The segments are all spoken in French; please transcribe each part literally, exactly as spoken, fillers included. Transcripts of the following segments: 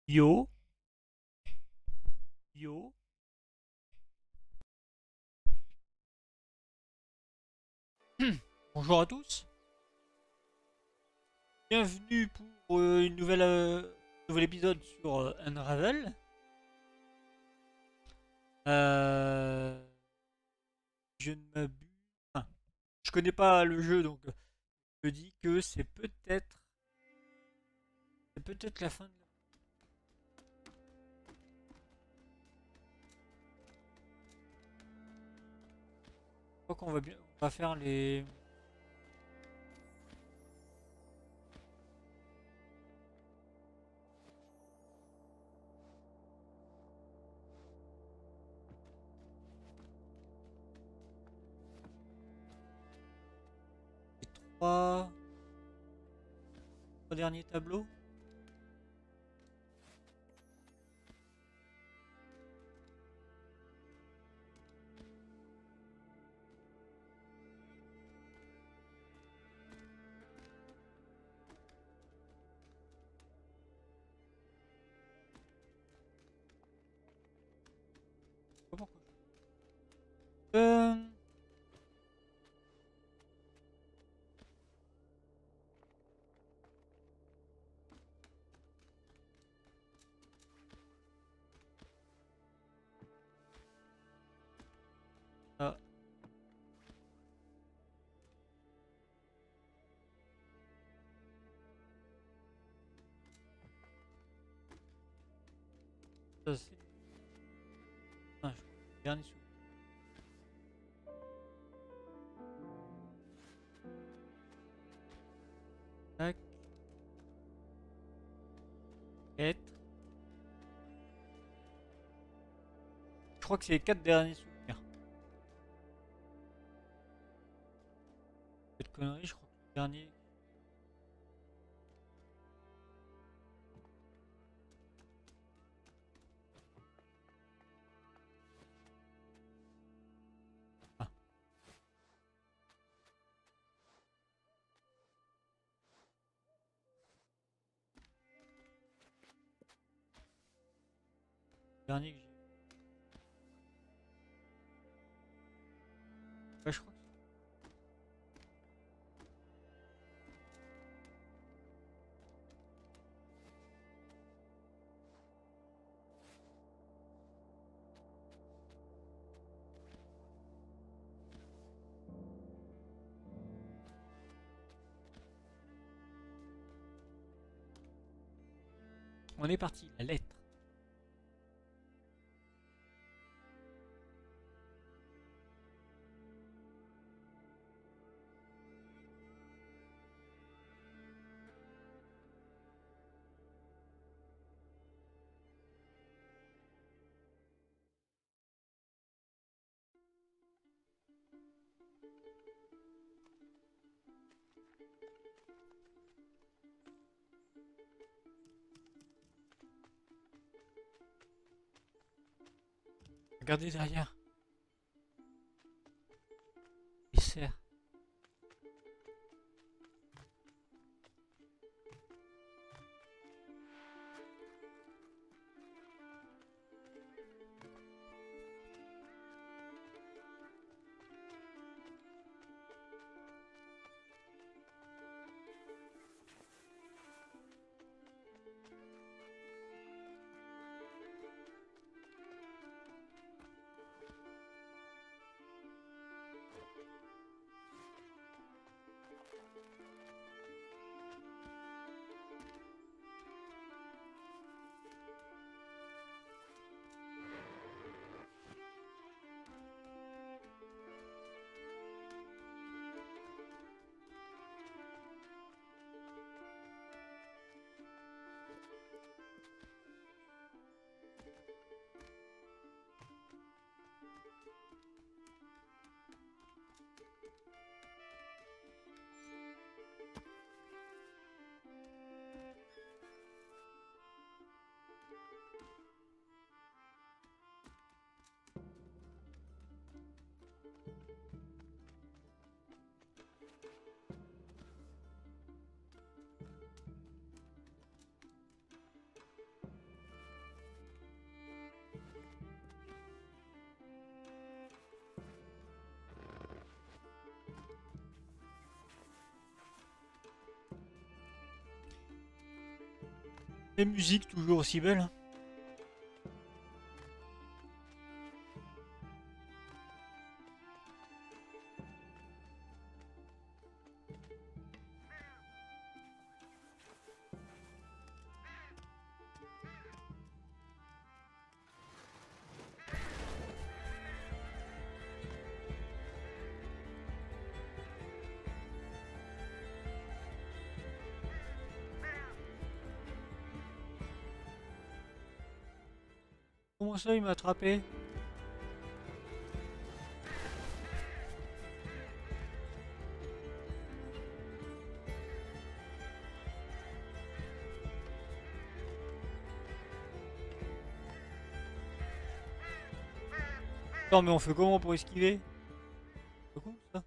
Yo, yo. Bonjour à tous. Bienvenue pour euh, une nouvelle, euh, nouvel épisode sur euh, Unravel. Euh, je ne m'abuse. Enfin, je connais pas le jeu, donc euh, je me dis que c'est peut-être, c'est peut-être la fin de la. Je crois qu'on va bien, on va faire les, les trois, trois derniers tableaux. Je sais pas pourquoi. Euh, ah, ça c'est. Ah, je crois que c'est le dernier souvenir. Tac, être. Je crois que c'est les quatre derniers souvenirs. Cette connerie, je crois que le dernier. Ah, le dernier que j'ai. Ouais, je crois que on est parti. La lettre. Regardez derrière. Les cerfs. Les musiques toujours aussi belles. Hein. Comment ça il m'a attrapé? Non mais on fait comment pour esquiver? C'est con ça?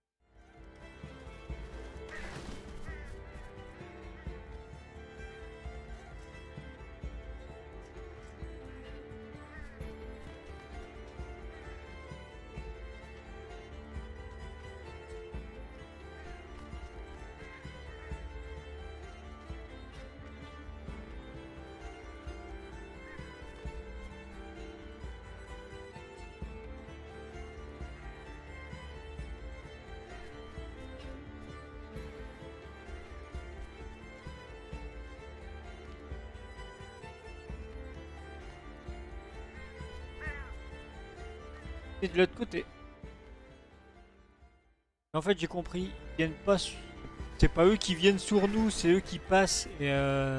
Et de l'autre côté. En fait j'ai compris, ils viennent pas sur... C'est pas eux qui viennent sur nous, c'est eux qui passent et euh...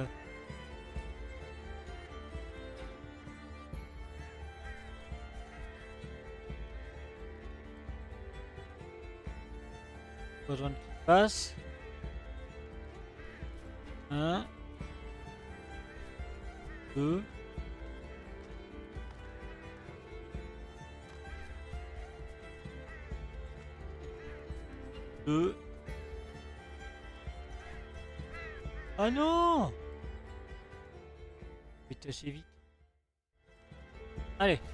besoin qu'ils passent. Un. Deux. Deux. Ah non! Vite assez vite. Allez.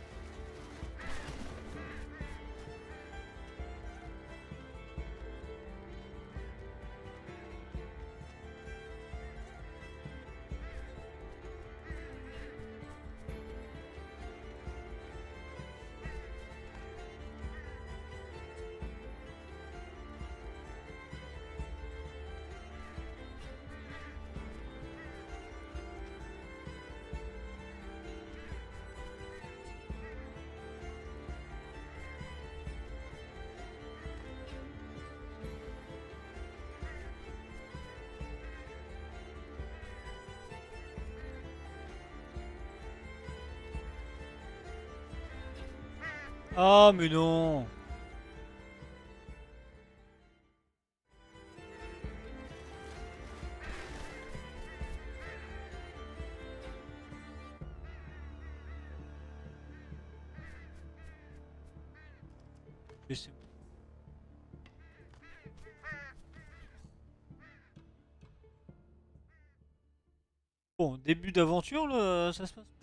Ah mais non! Laissez-moi. Bon, début d'aventure là, ça se passe.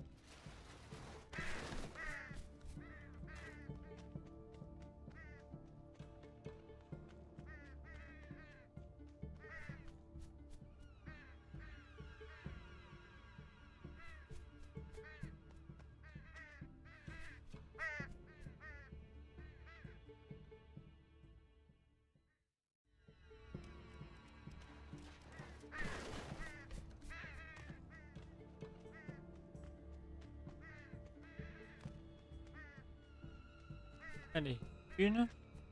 Allez, une.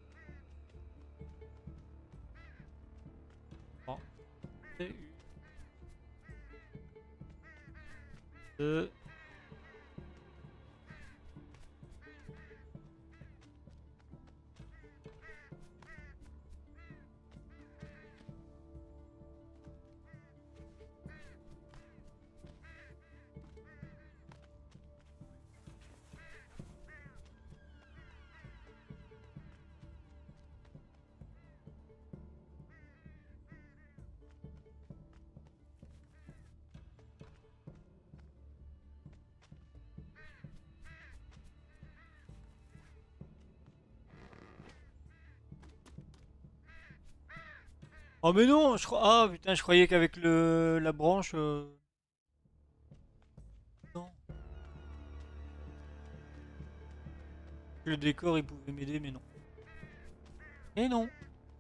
Bon. Et une. Deux. Oh mais non, je crois. Ah putain, je croyais qu'avec le la branche. euh, Le décor il pouvait m'aider mais non. Et non.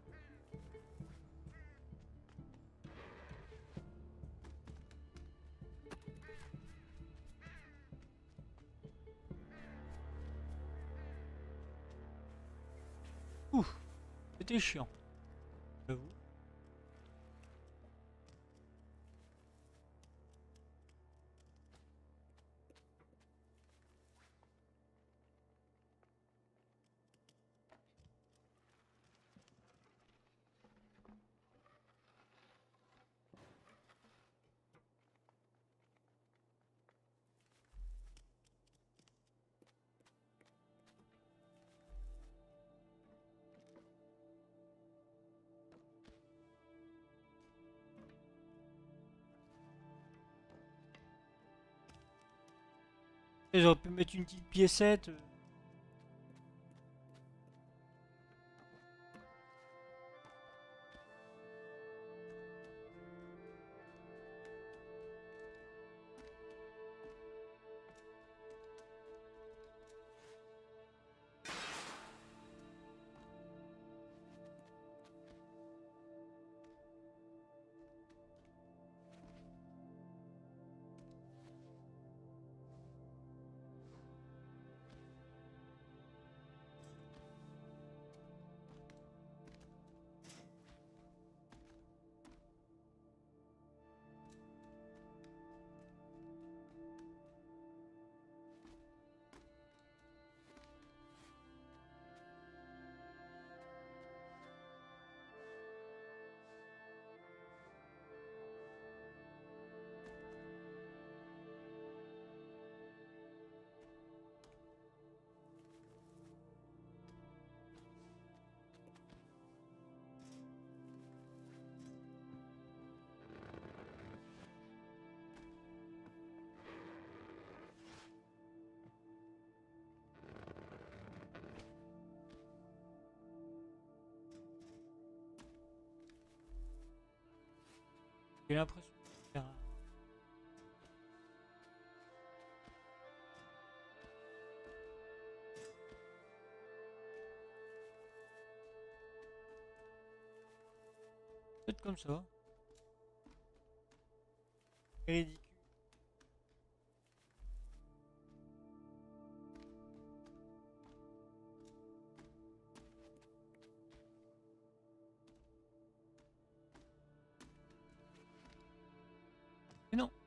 Ouf, c'était chiant. J'avoue. Et j'aurais pu mettre une petite piécette. J'ai l'impression de faire un... Peut-être comme ça. Ridicule. Mais non.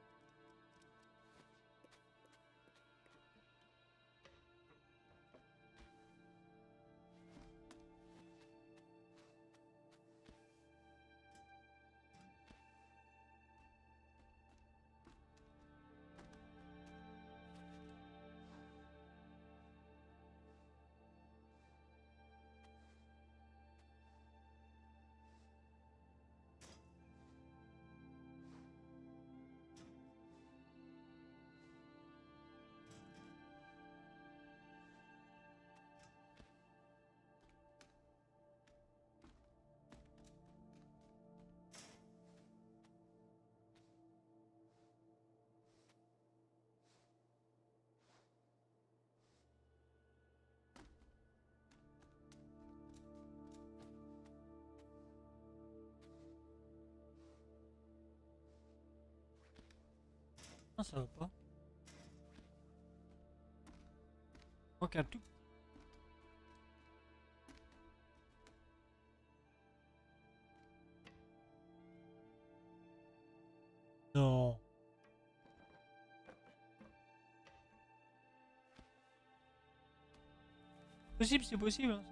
Non, ça va pas. Manque un tout. Non. Possible, c'est possible. Hein.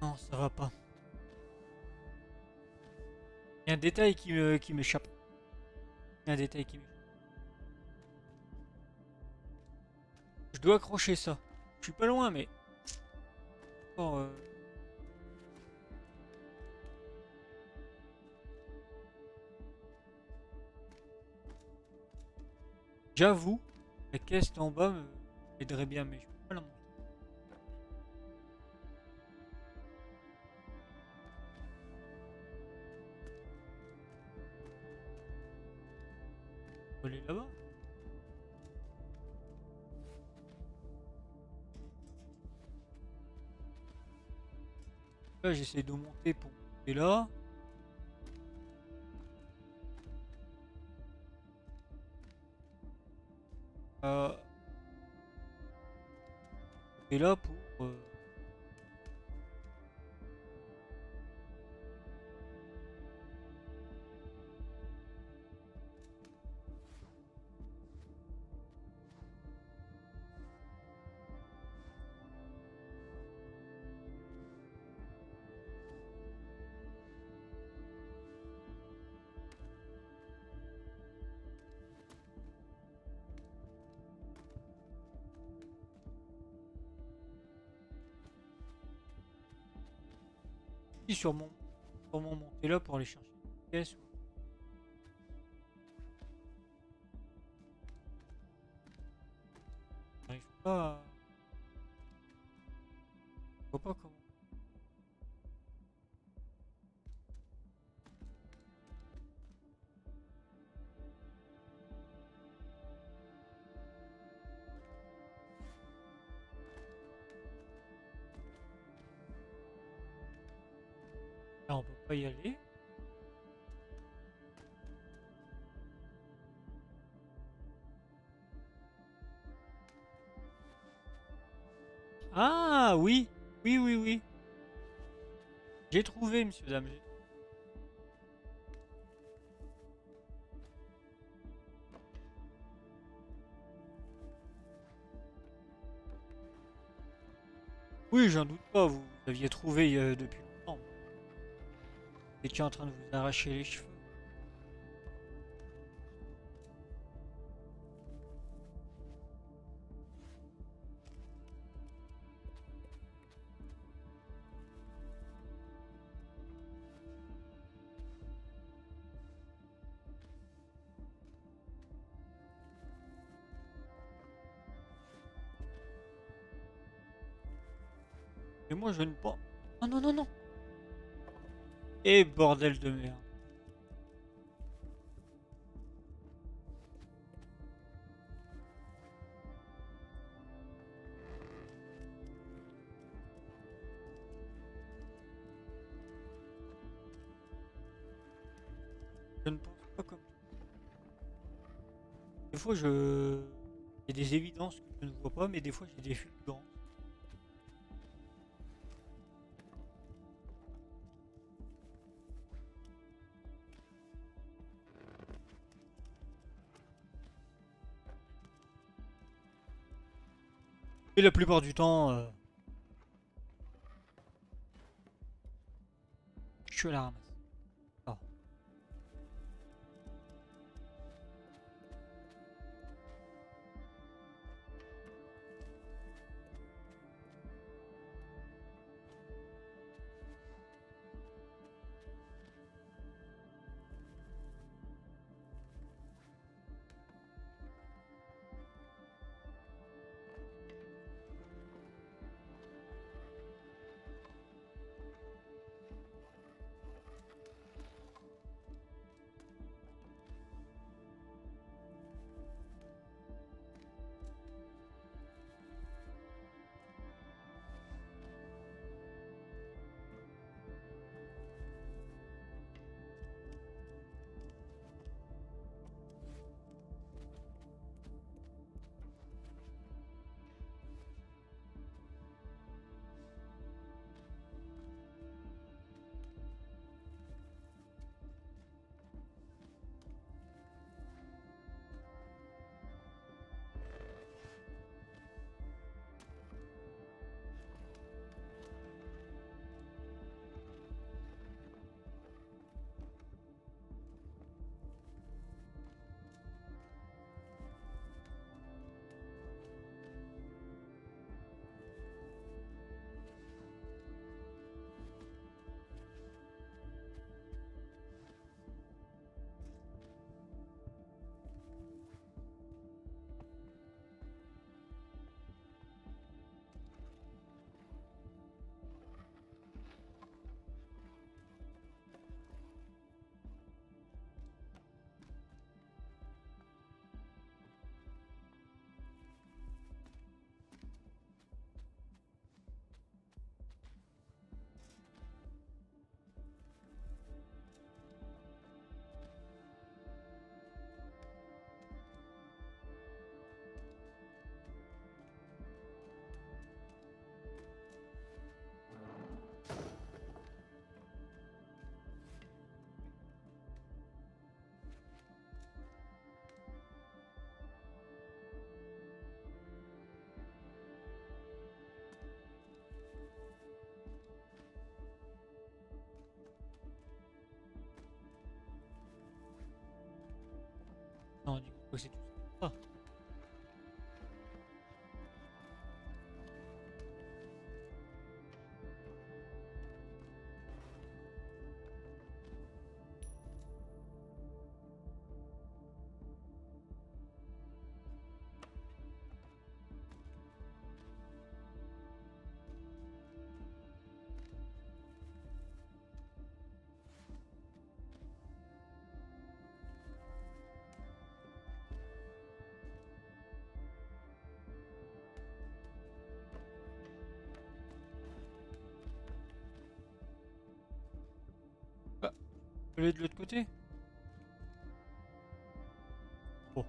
Non, ça va pas. Il y a un détail qui me qui m'échappe. Il y a un détail qui m'échappe. Je dois accrocher ça. Je suis pas loin, mais... Oh, euh... J'avoue, la caisse en bas me aiderait bien, mais je peux pas la monter. Faut aller là-bas. Là, j'essaie de monter pour monter là. Euh... Et là pour... Euh... sur mon... Comment monter là pour aller chercher une caisse. J'arrive pas à... Je vois pas comment. Là, on peut pas y aller. Ah oui, oui, oui, oui. J'ai trouvé, monsieur, dame. Oui, j'en doute pas, vous l'aviez trouvé euh, depuis longtemps. Vous étiez en train de vous arracher les cheveux. Et moi, je ne pense... Non, non, non, non. Et bordel de merde. Je ne pense pas comme... Des fois, je... Il y a des évidences que je ne vois pas, mais des fois, j'ai des fulgurances. Et la plupart du temps... Euh... Je suis à la ramasse. Oh. Oh, c'est tout ça. Bah, je peux aller de l'autre côté. Oh.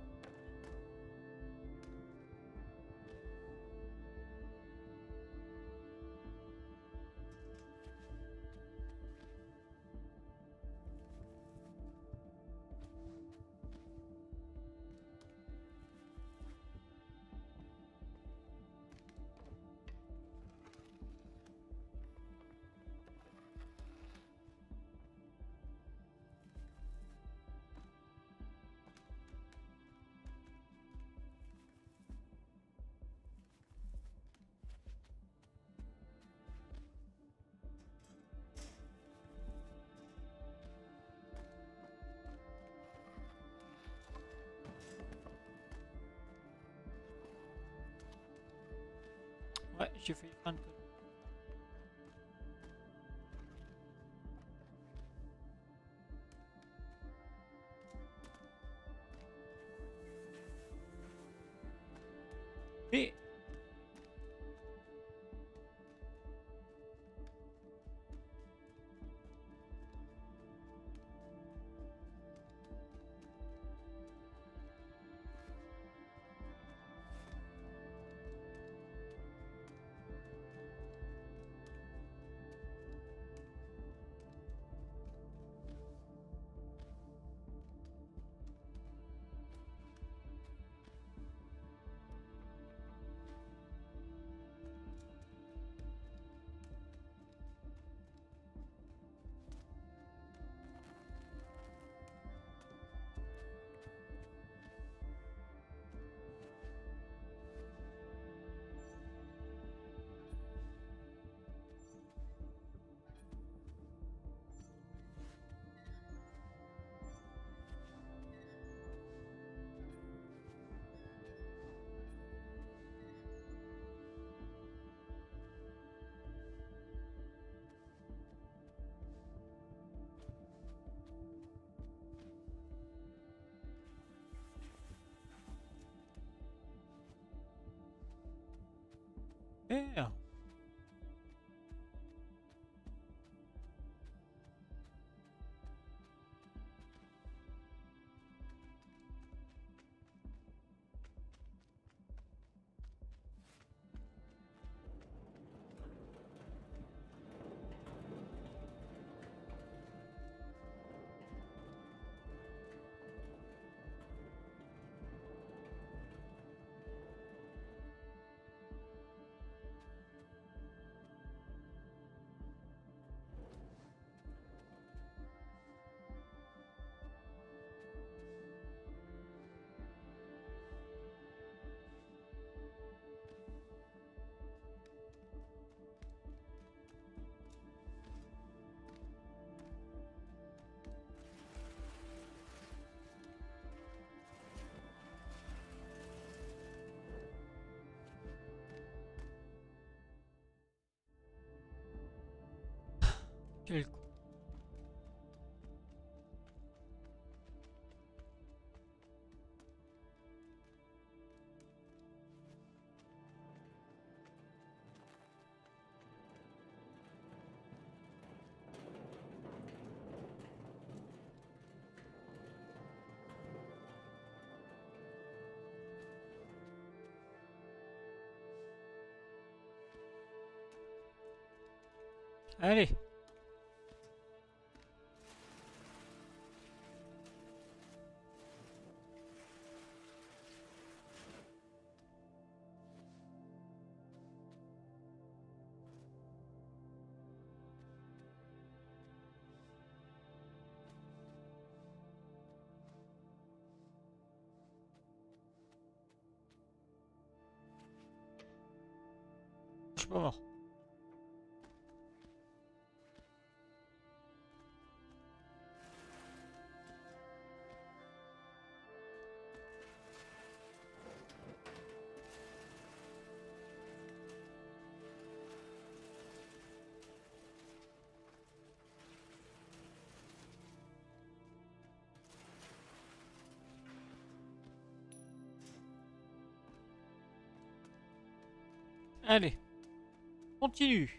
Ouais, j'ai failli prendre. Et merde. Quel con. Allez. Je suis pas mort. Allez, continue.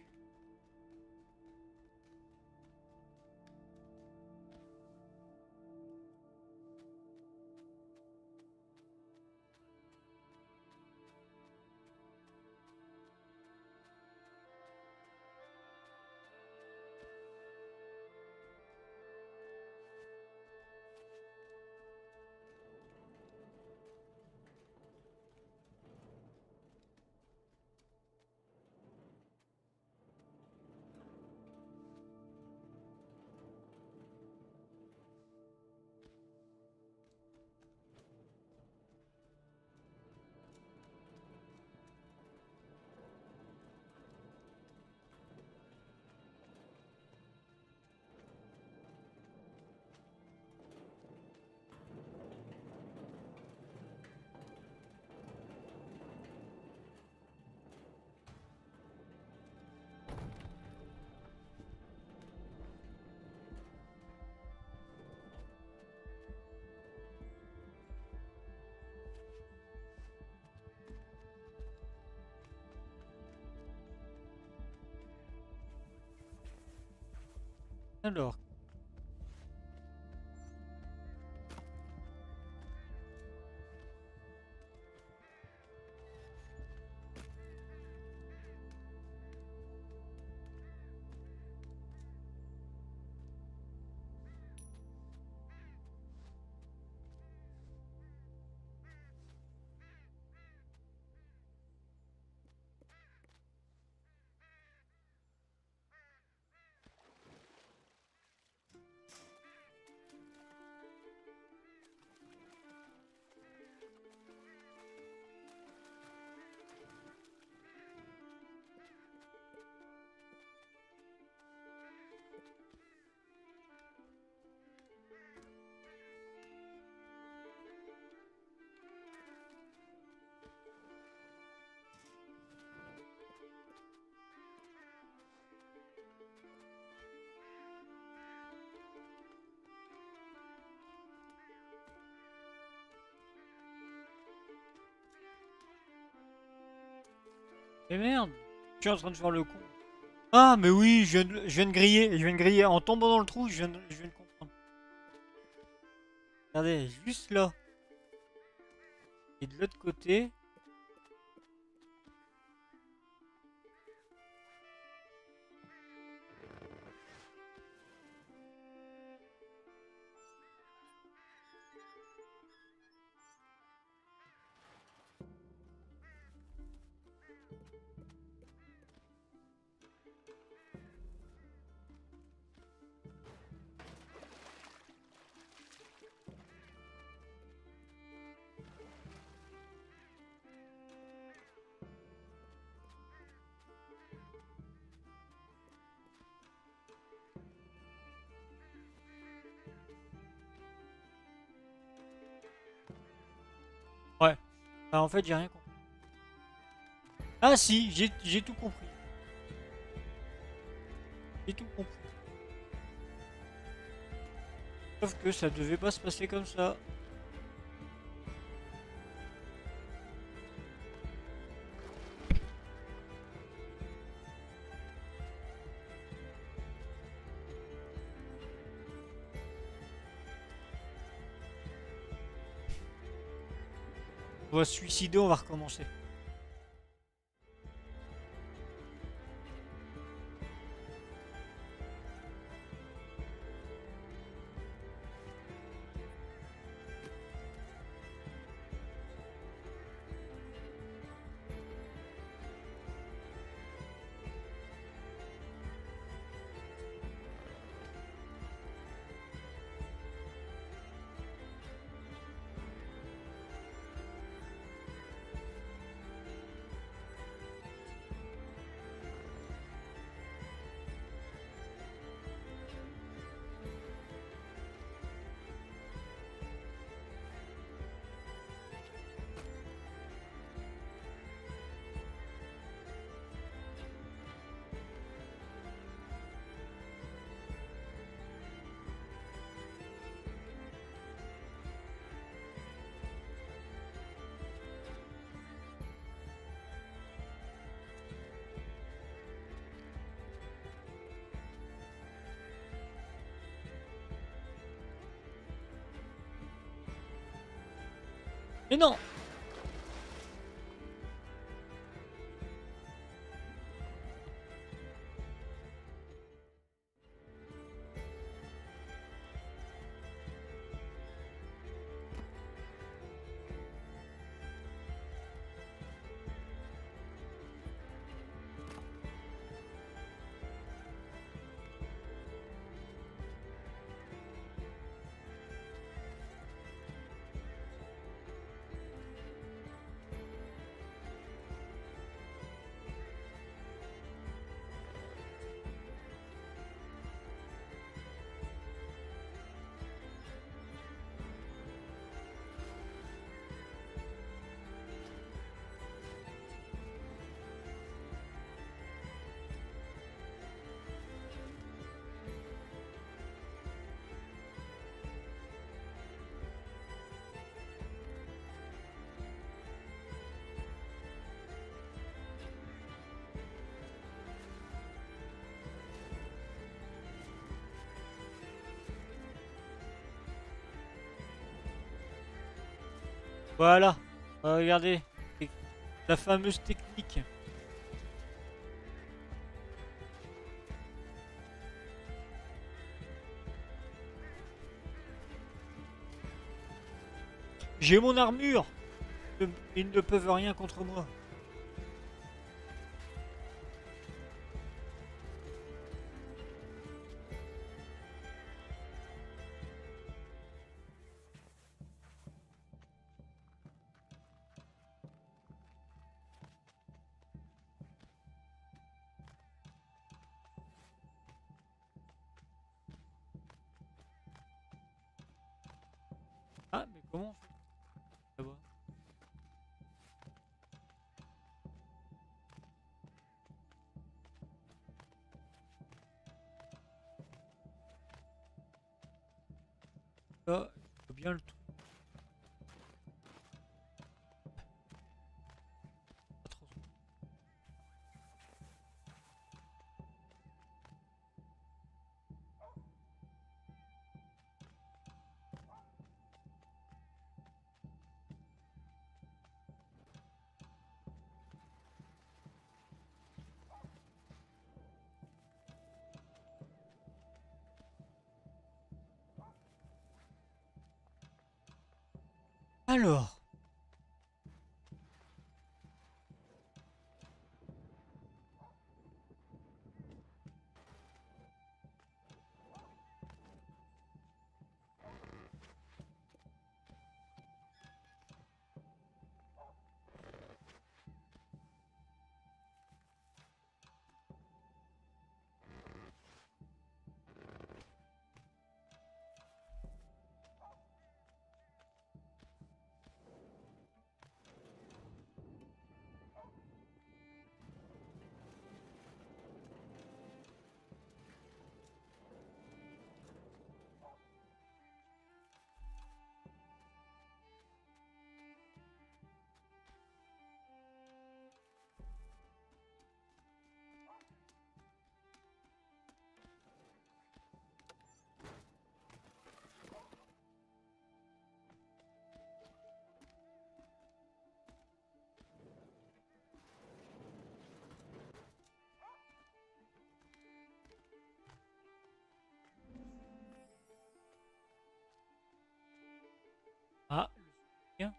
Alors. Mais merde, je suis en train de faire le con. Ah, mais oui, je viens de, je viens de griller, je viens de griller. En tombant dans le trou, je viens de, je viens de comprendre. Regardez, juste là. Et de l'autre côté. Ouais. Bah, en fait, j'ai rien compris. Ah si, j'ai j'ai tout compris. J'ai tout compris. Sauf que ça devait pas se passer comme ça. On va se suicider, on va recommencer. Mais non! Voilà, regardez, la fameuse technique. J'ai mon armure. Ils ne peuvent rien contre moi. Ah, mais comment on fait là-bas? Là, je vois bien le truc. Pas trop. Alors. Ah, le soutien.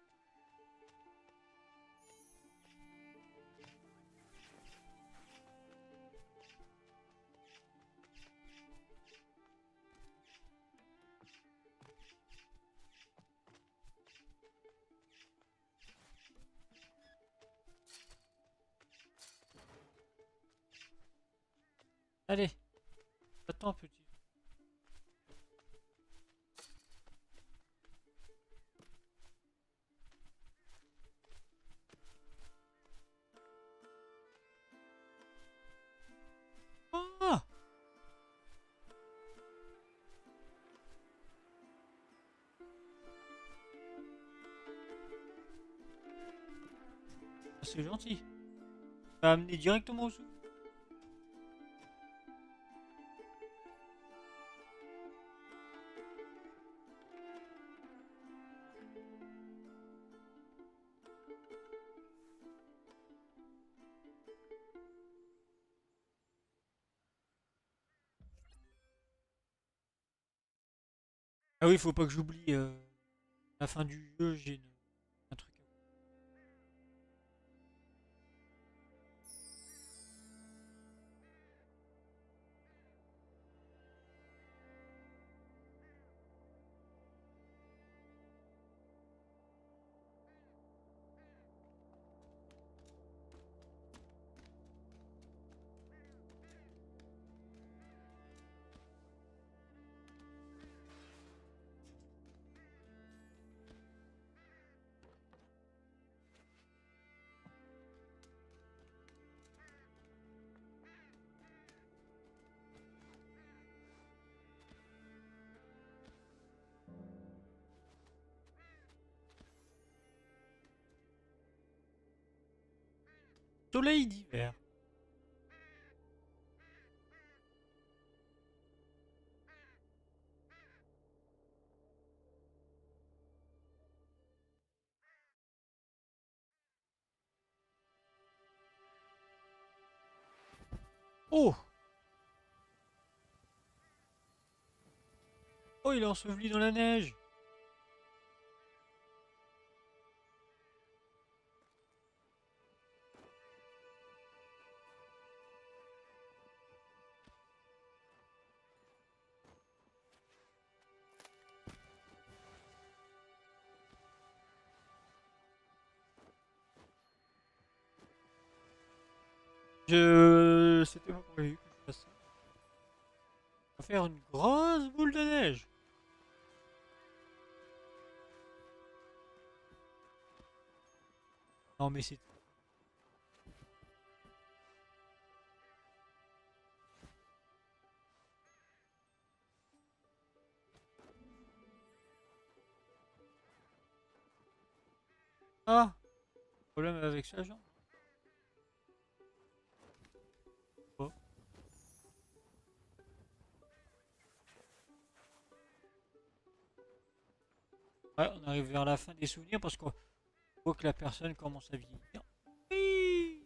Allez, attends petit. Ah! C'est gentil. Ça m'a amené directement au sous. Ah oui, faut pas que j'oublie. Euh, à la fin du jeu, j'ai une- un truc. Soleil d'hiver. Oh! Oh, il est enseveli dans la neige. Je... C'était pas prévu que je fasse ça. On va faire une grosse boule de neige. Non mais c'est... Ah! Problème avec ça, genre? Oh. Ouais, on arrive vers la fin des souvenirs parce qu'on voit que la personne commence à vieillir. Oui.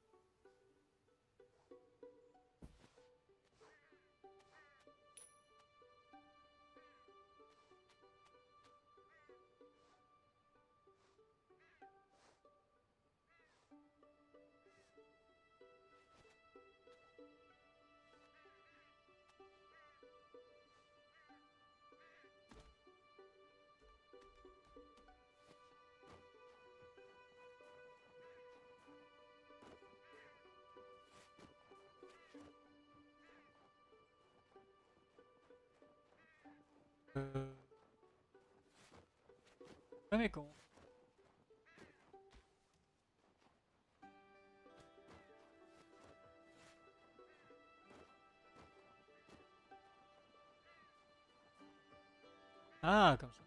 Euh... Ouais, mais comment? Ah, comme ça.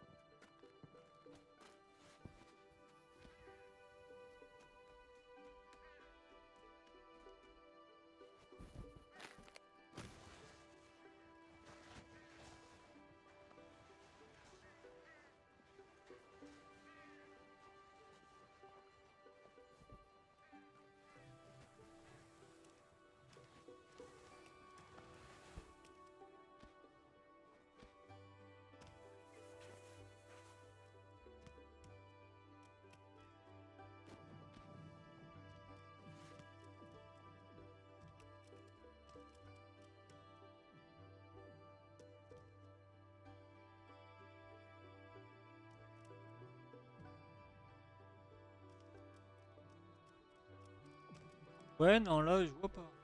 Ouais, non, là, je vois pas.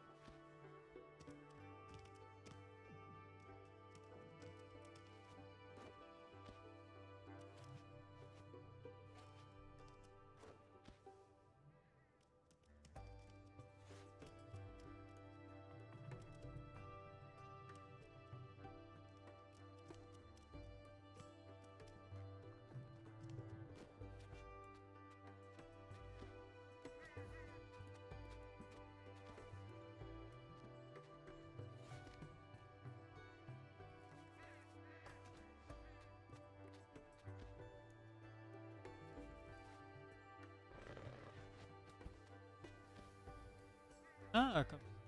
Ah, comme ça.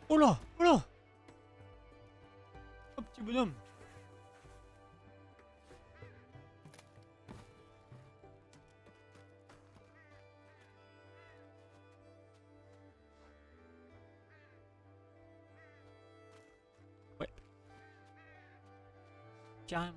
Oh là, oh là. Oh, petit bonhomme. Ouais. Carrément.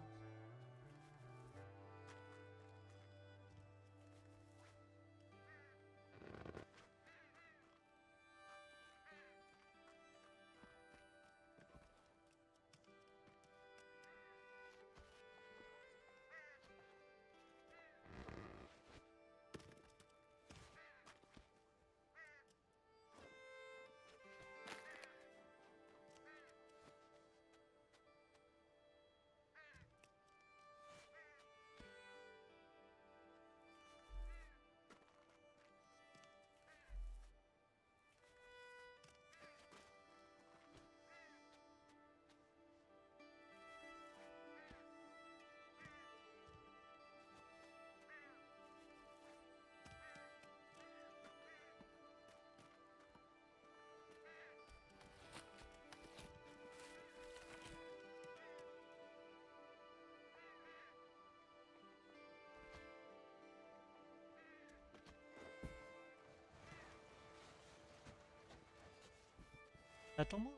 Attends-moi.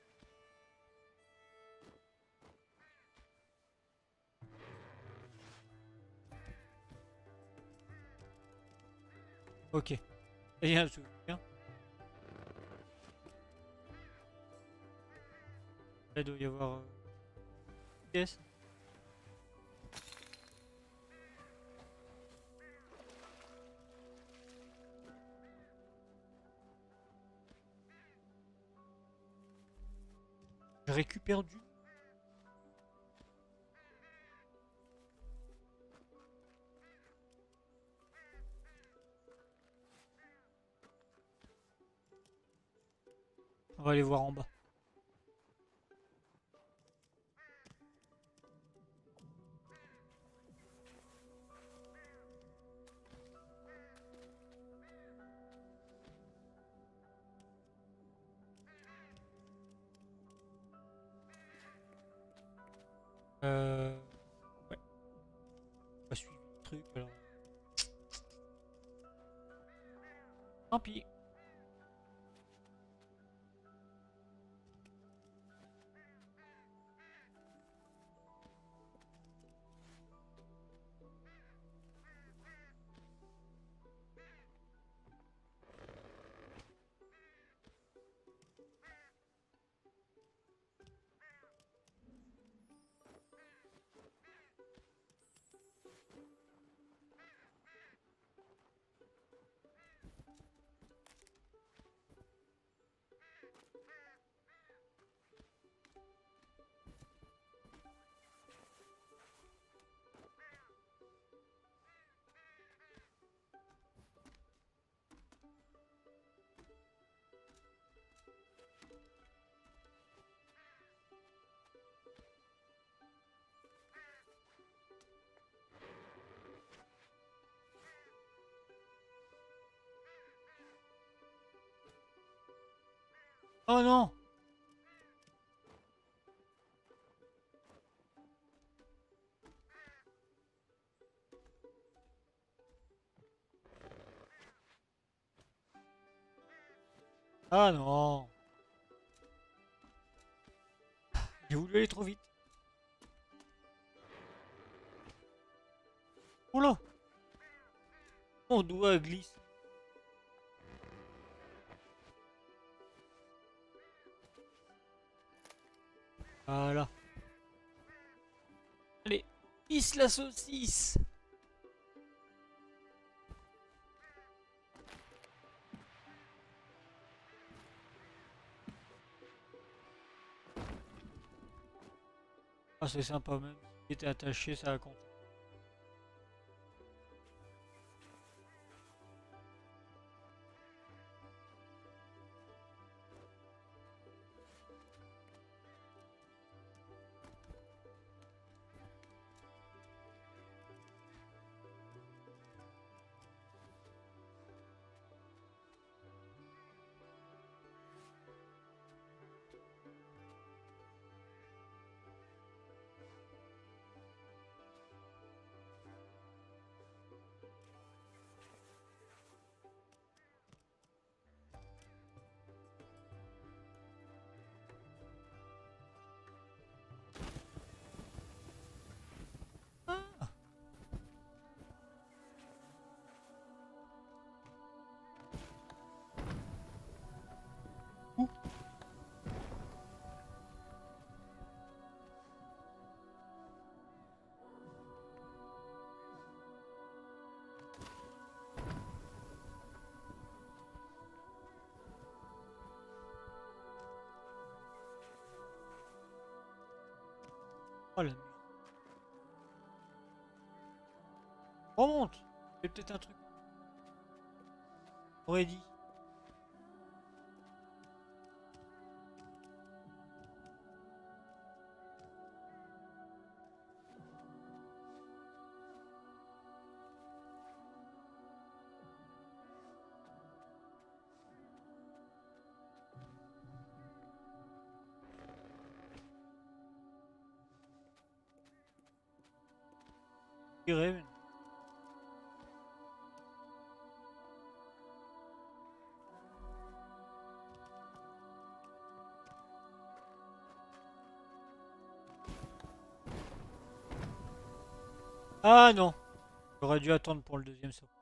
Ok. Il y a un souvenir. Là, il doit y avoir... Euh... Yes. Je récupère du... On va aller voir en bas. Euh... Ouais. On va suivre le truc alors. Tant pis. Oh non! Ah non! J'ai voulu aller trop vite. Oh là! Mon doigt glisse. Voilà. Allez, pisse la saucisse! Ah, c'est sympa, même s'il était attaché, ça a compté. Oh la musique. Remonte. C'est peut-être un truc. Aurait dit. Tirer, mais... Ah non. J'aurais dû attendre pour le deuxième saut.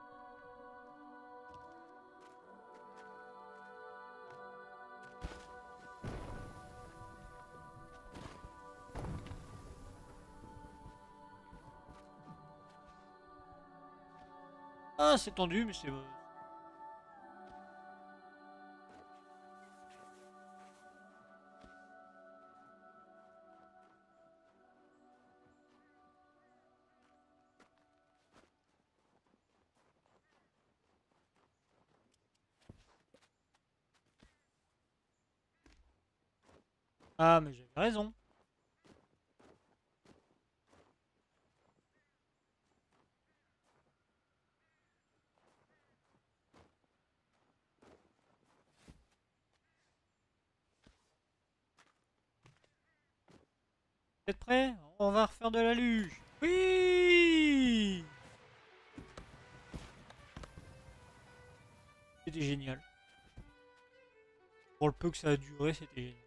Ah, c'est tendu, mais c'est... Ah, mais j'avais raison. Vous êtes prêts? On va refaire de la luge. Oui! C'était génial. Pour le peu que ça a duré, c'était génial.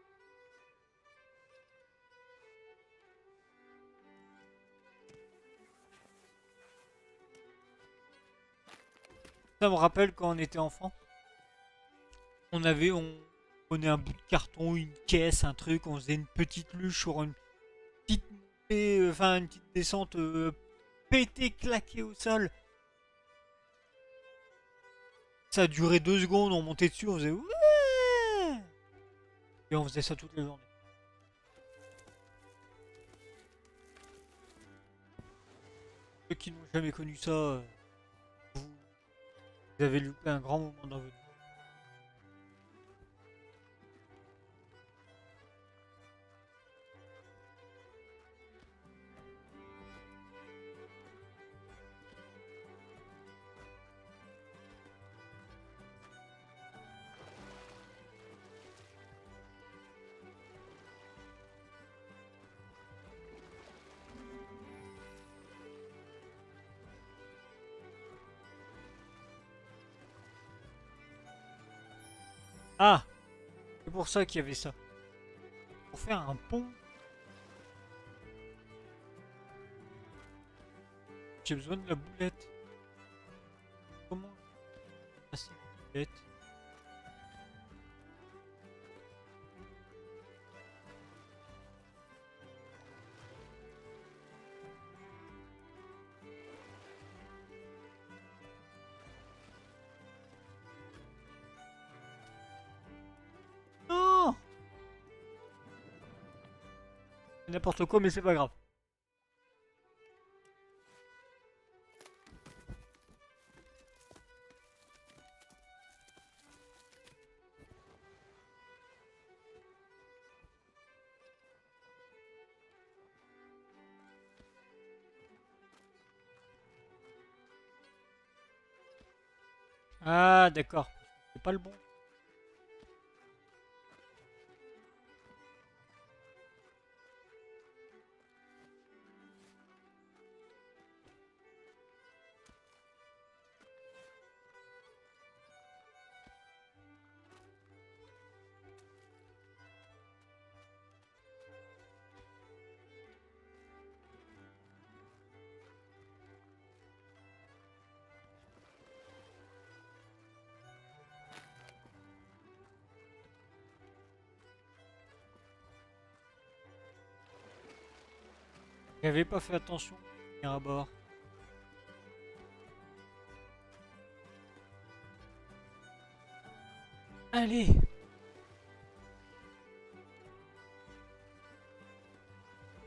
Ça me rappelle quand on était enfant. On avait, on prenait un bout de carton, une caisse, un truc, on faisait une petite luge sur une petite montée, euh, enfin une petite descente euh, pétée, claquée au sol. Ça a duré deux secondes, on montait dessus, on faisait ouais! Et on faisait ça toutes les journées. Ceux qui n'ont jamais connu ça, euh, vous, vous avez loupé un grand moment dans votre vie. Ah! C'est pour ça qu'il y avait ça. Pour faire un pont. J'ai besoin de la boulette. Comment passer la boulette? Non! C'est n'importe quoi, mais c'est pas grave. Ah, d'accord. C'est pas le bon. J'avais pas fait attention à bord. Allez!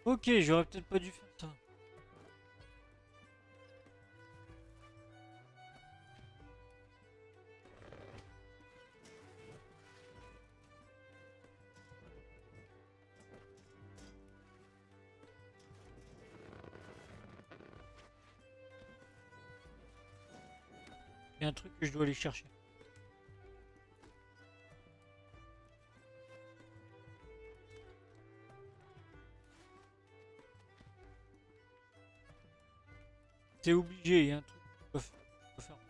Ok, j'aurais peut-être pas dû faire ça. Il y a un truc que je dois aller chercher. C'est obligé, il y a un truc que je dois faire.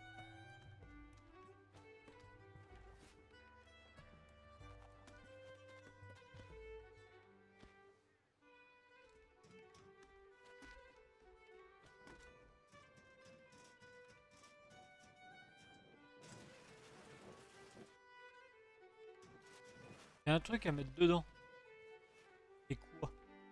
Il y a un truc à mettre dedans. Et quoi?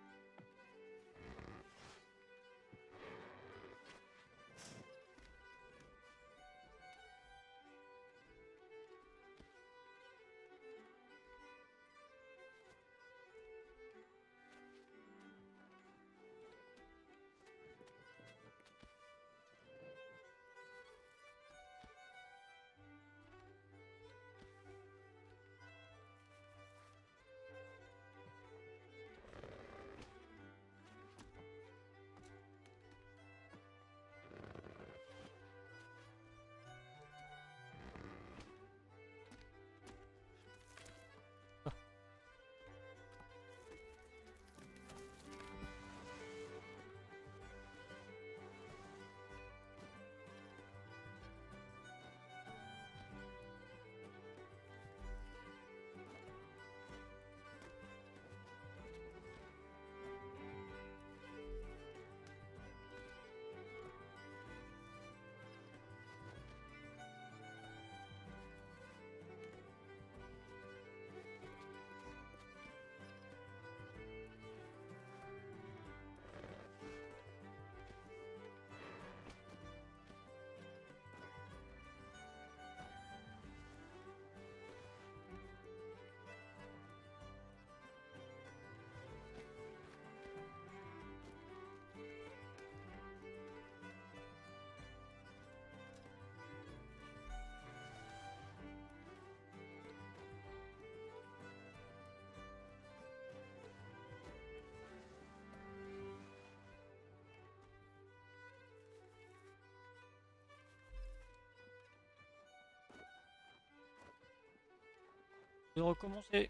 Je vais recommencer.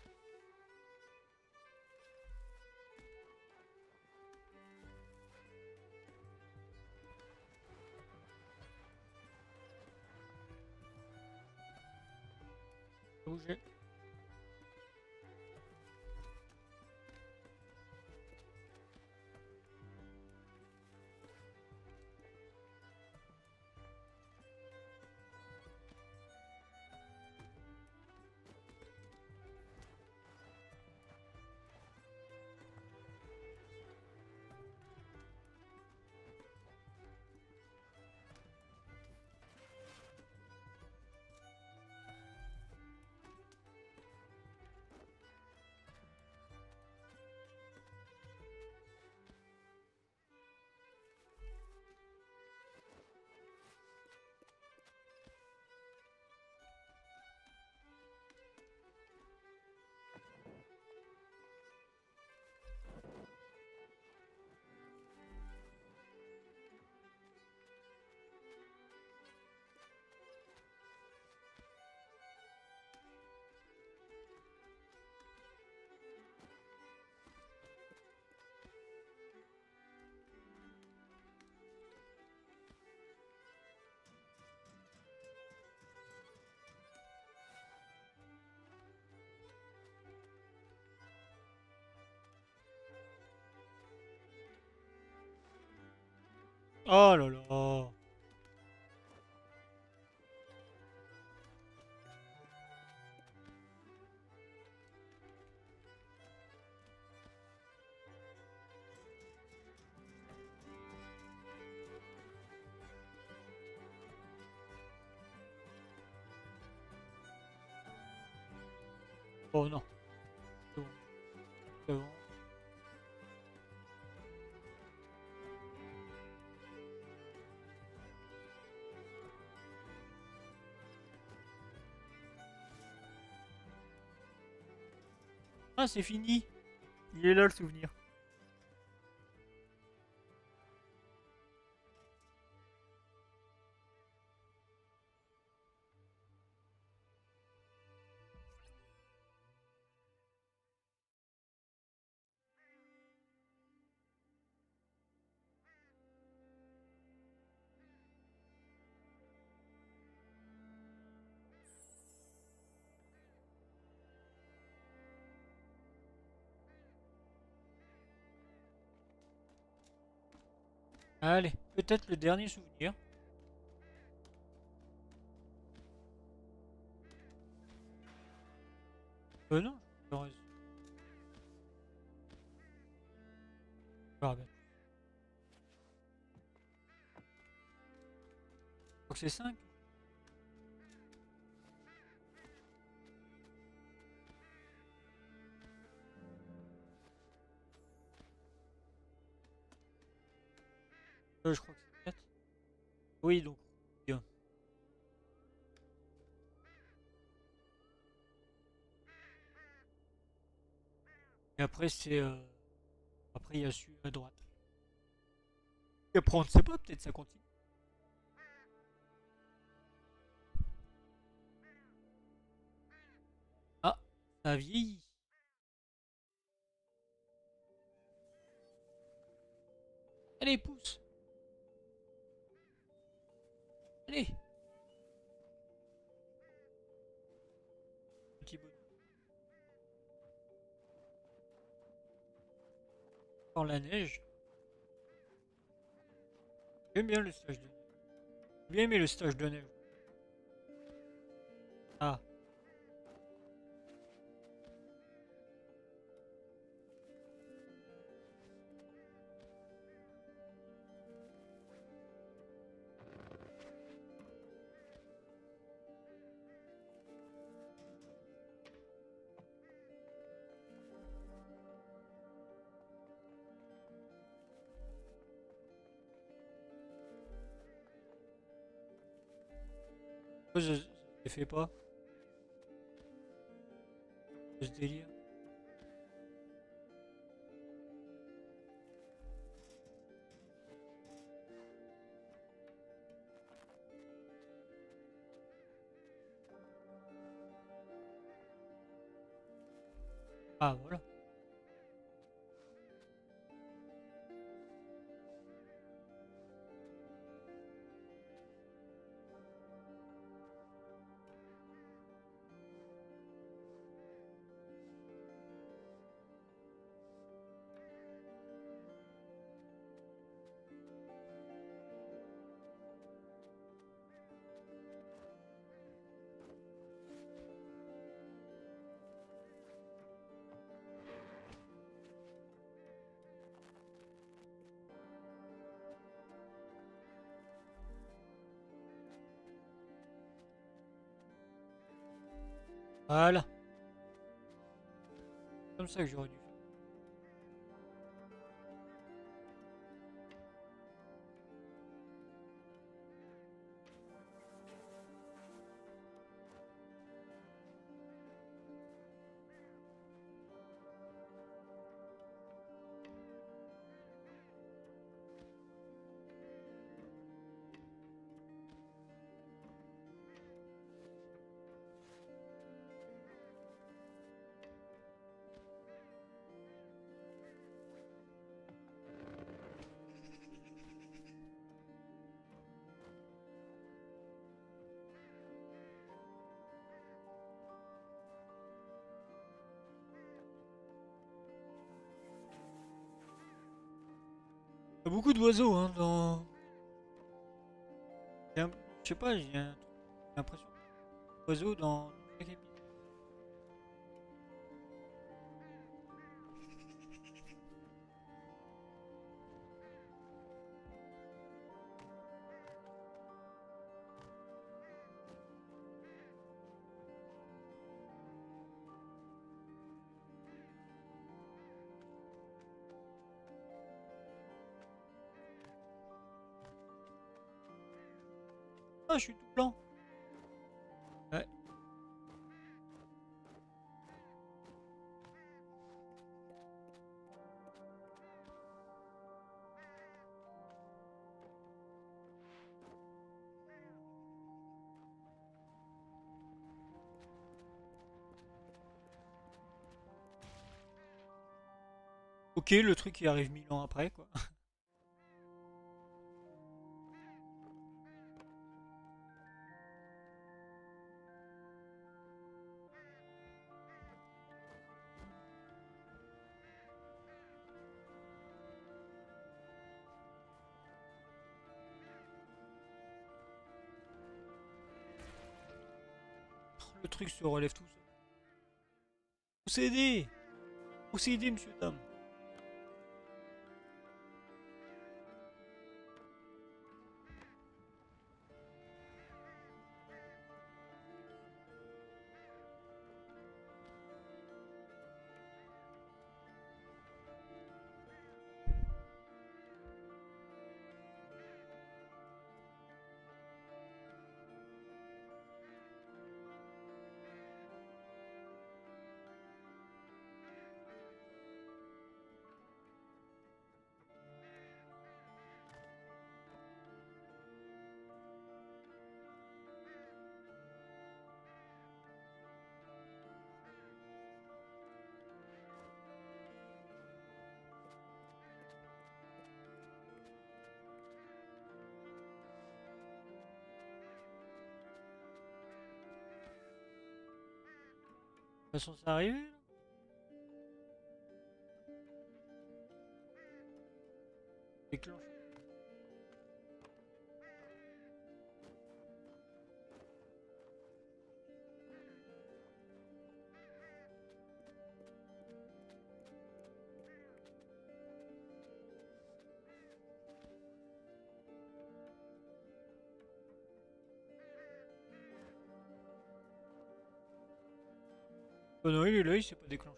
Bouger. Oh là là. Oh non. C'est bon. C'est bon. Ah, c'est fini. Il est là le souvenir. Allez, peut-être le dernier souvenir. Euh non, je reste. Ah, ben, je crois que c'est cinq. Euh, je crois que c'est quatre. Oui, donc. Bien. Et après, c'est. Euh... Après, il y a celui à droite. Et après, on ne sait pas, peut-être ça continue. Ah, ça vieillit. Allez, pousse. Allez. Petit bonhomme. Dans la neige. J'aime bien le stage de neige. J'ai bien aimé le stage de neige. Ah. Pourquoi je je les fais pas ce délire? Ah, voilà. Voilà. Comme ça que j'aurais dû faire. Il y a beaucoup d'oiseaux hein, dans. Il y a un- Je sais pas, j'ai un- l'impression d'oiseaux dans chaque épisode. Ah, je suis tout blanc. Ouais. Ok, le truc qui arrive mille ans après, quoi. Le truc se relève tout seul. Procédez! Procédez, monsieur, dame. De toute façon, ça arrive. Déclenche. Oh non, il est là, il s'est pas déclenché.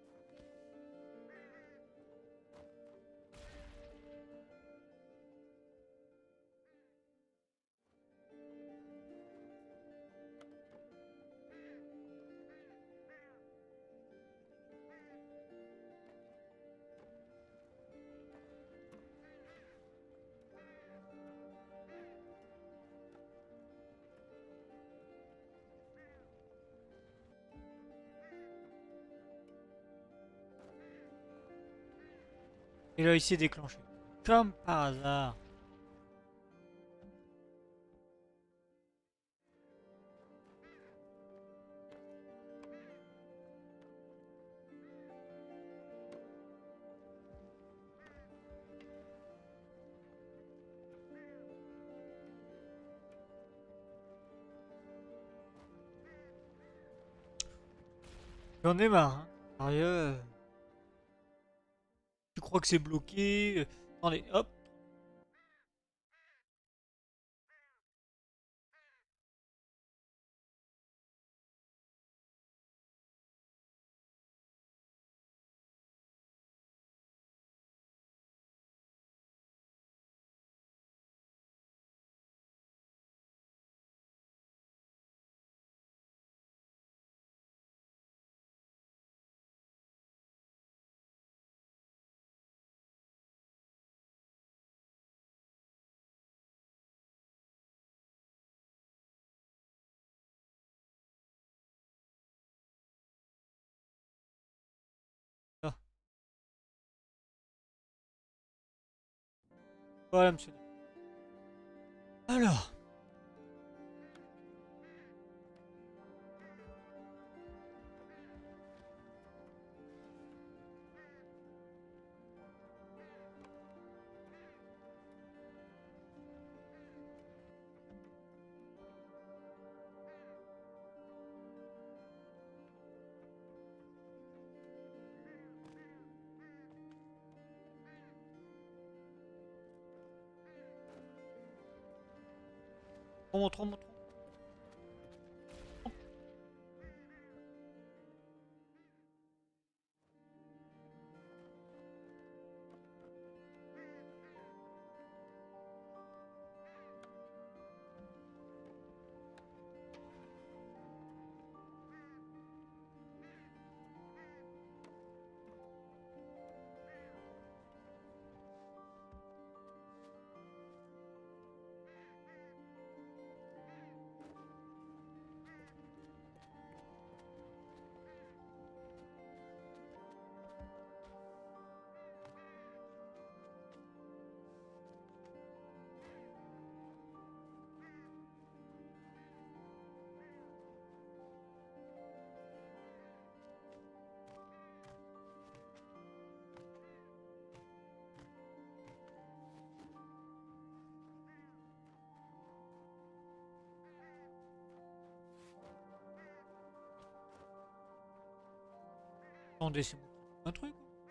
Et là, il s'est déclenché. Comme par hasard. J'en ai marre, hein. Sérieux. Tu crois que c'est bloqué? Attendez, hop. Là. Voilà, monsieur. Alors. Remonte, remonte, remonte. Attendez, c'est un truc.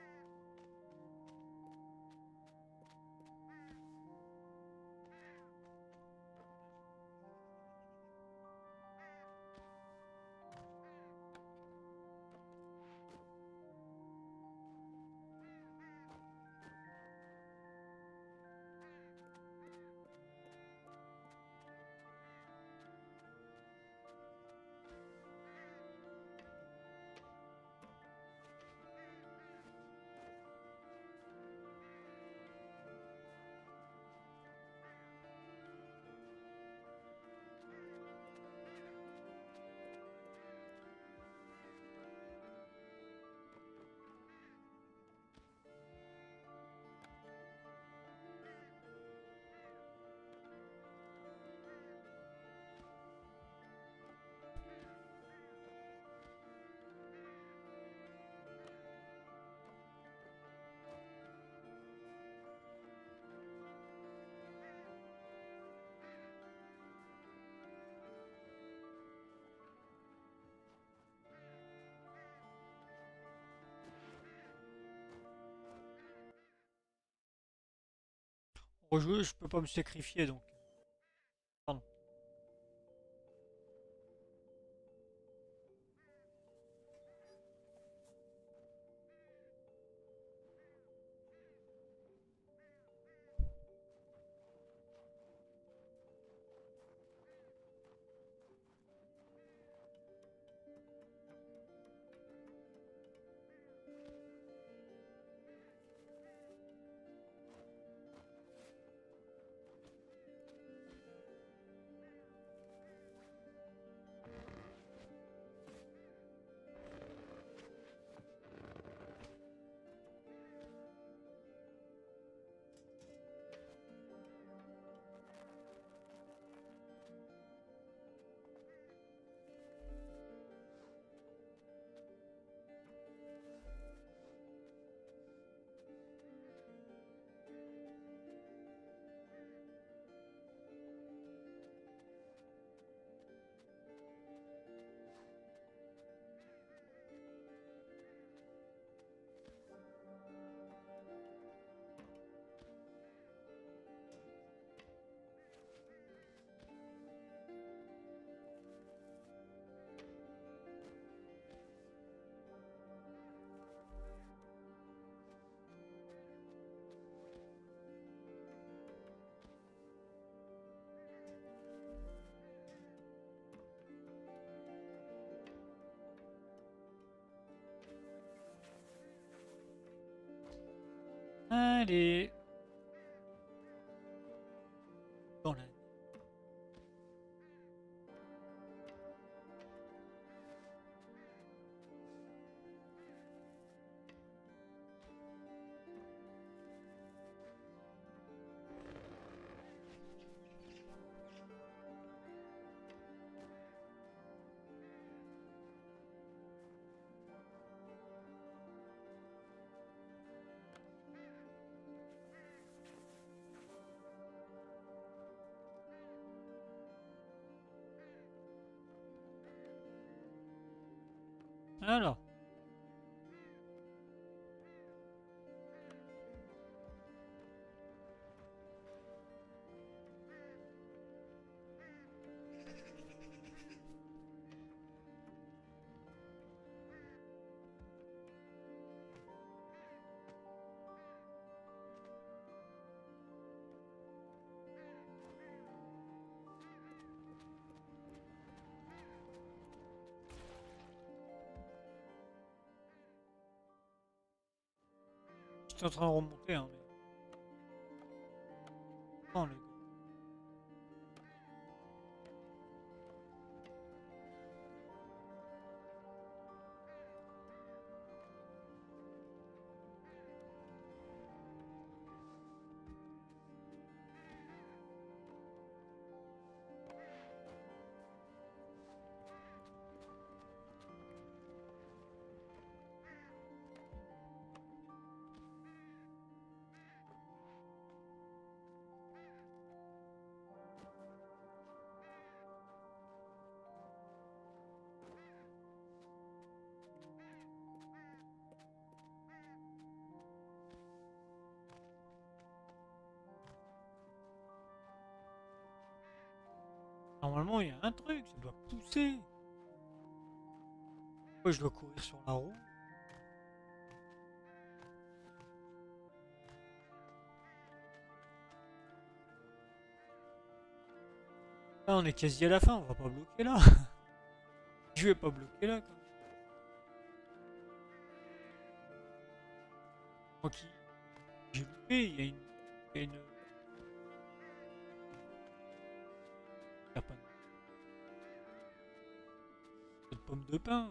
Rejouer, je peux pas me sacrifier donc. Pardon. Allez. Dans la... Alors. J'étais en train de remonter, hein, mais... Non, le... normalement, il y a un truc, ça doit pousser. Pourquoi je dois courir sur la roue? Là, on est quasi à la fin, on va pas bloquer là. Je vais pas bloquer là, quoi. Ok. J'ai loupé, il y a une... Il y a une... Il y a pas de pomme de pain.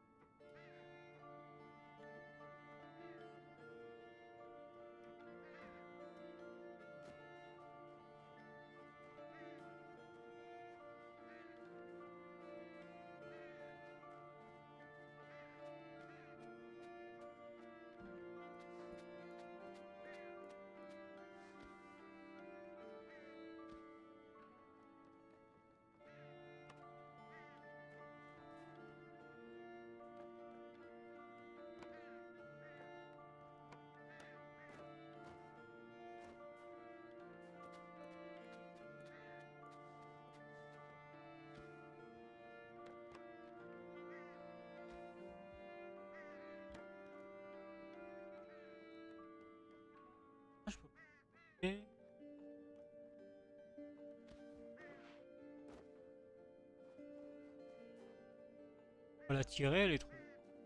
Je peux pas. On va la tirer, elle est trop.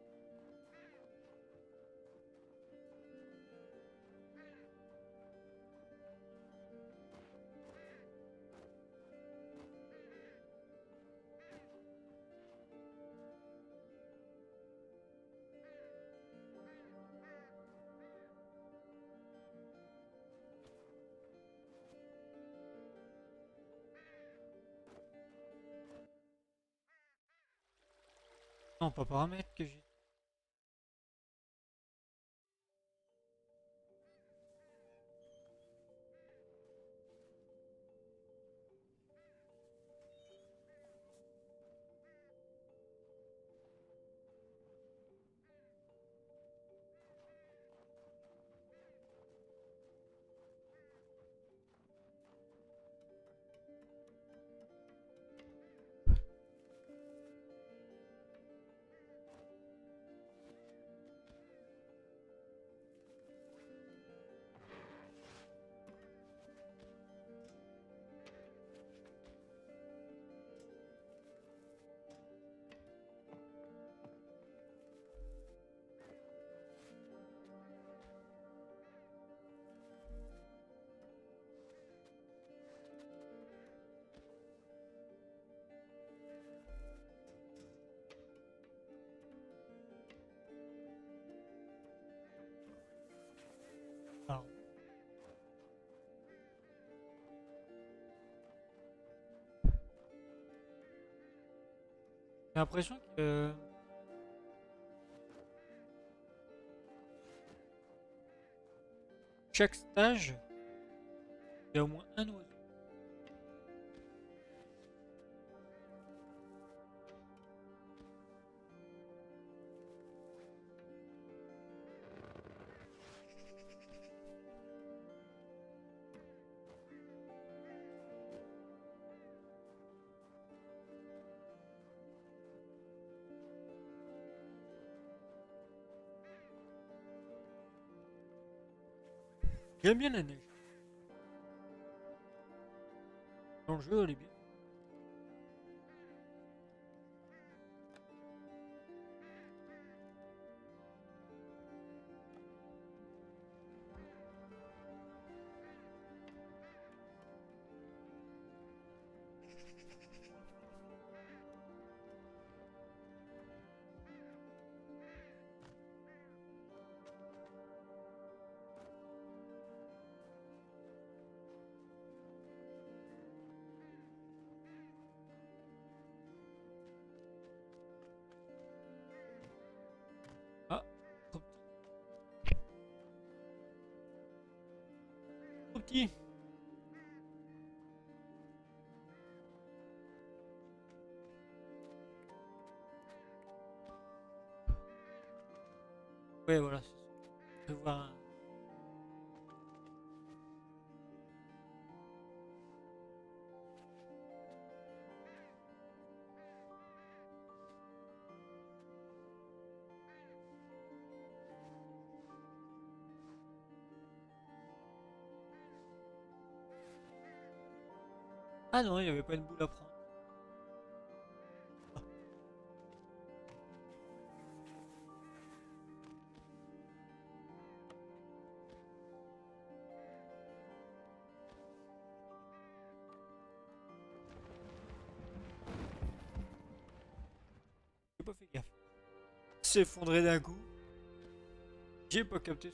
Non, pas paramètre que j'ai. Alors. J'ai l'impression que chaque stage, il y a au moins un oiseau. J'aime bien la neige. Dans le jeu, elle est bien. Ah, trop petit. Trop petit. Ouais, voilà. Je vais voir un... Ah non, il n'y avait pas une boule à prendre. Ah. J'ai pas fait gaffe. C'est effondré d'un coup. J'ai pas capté.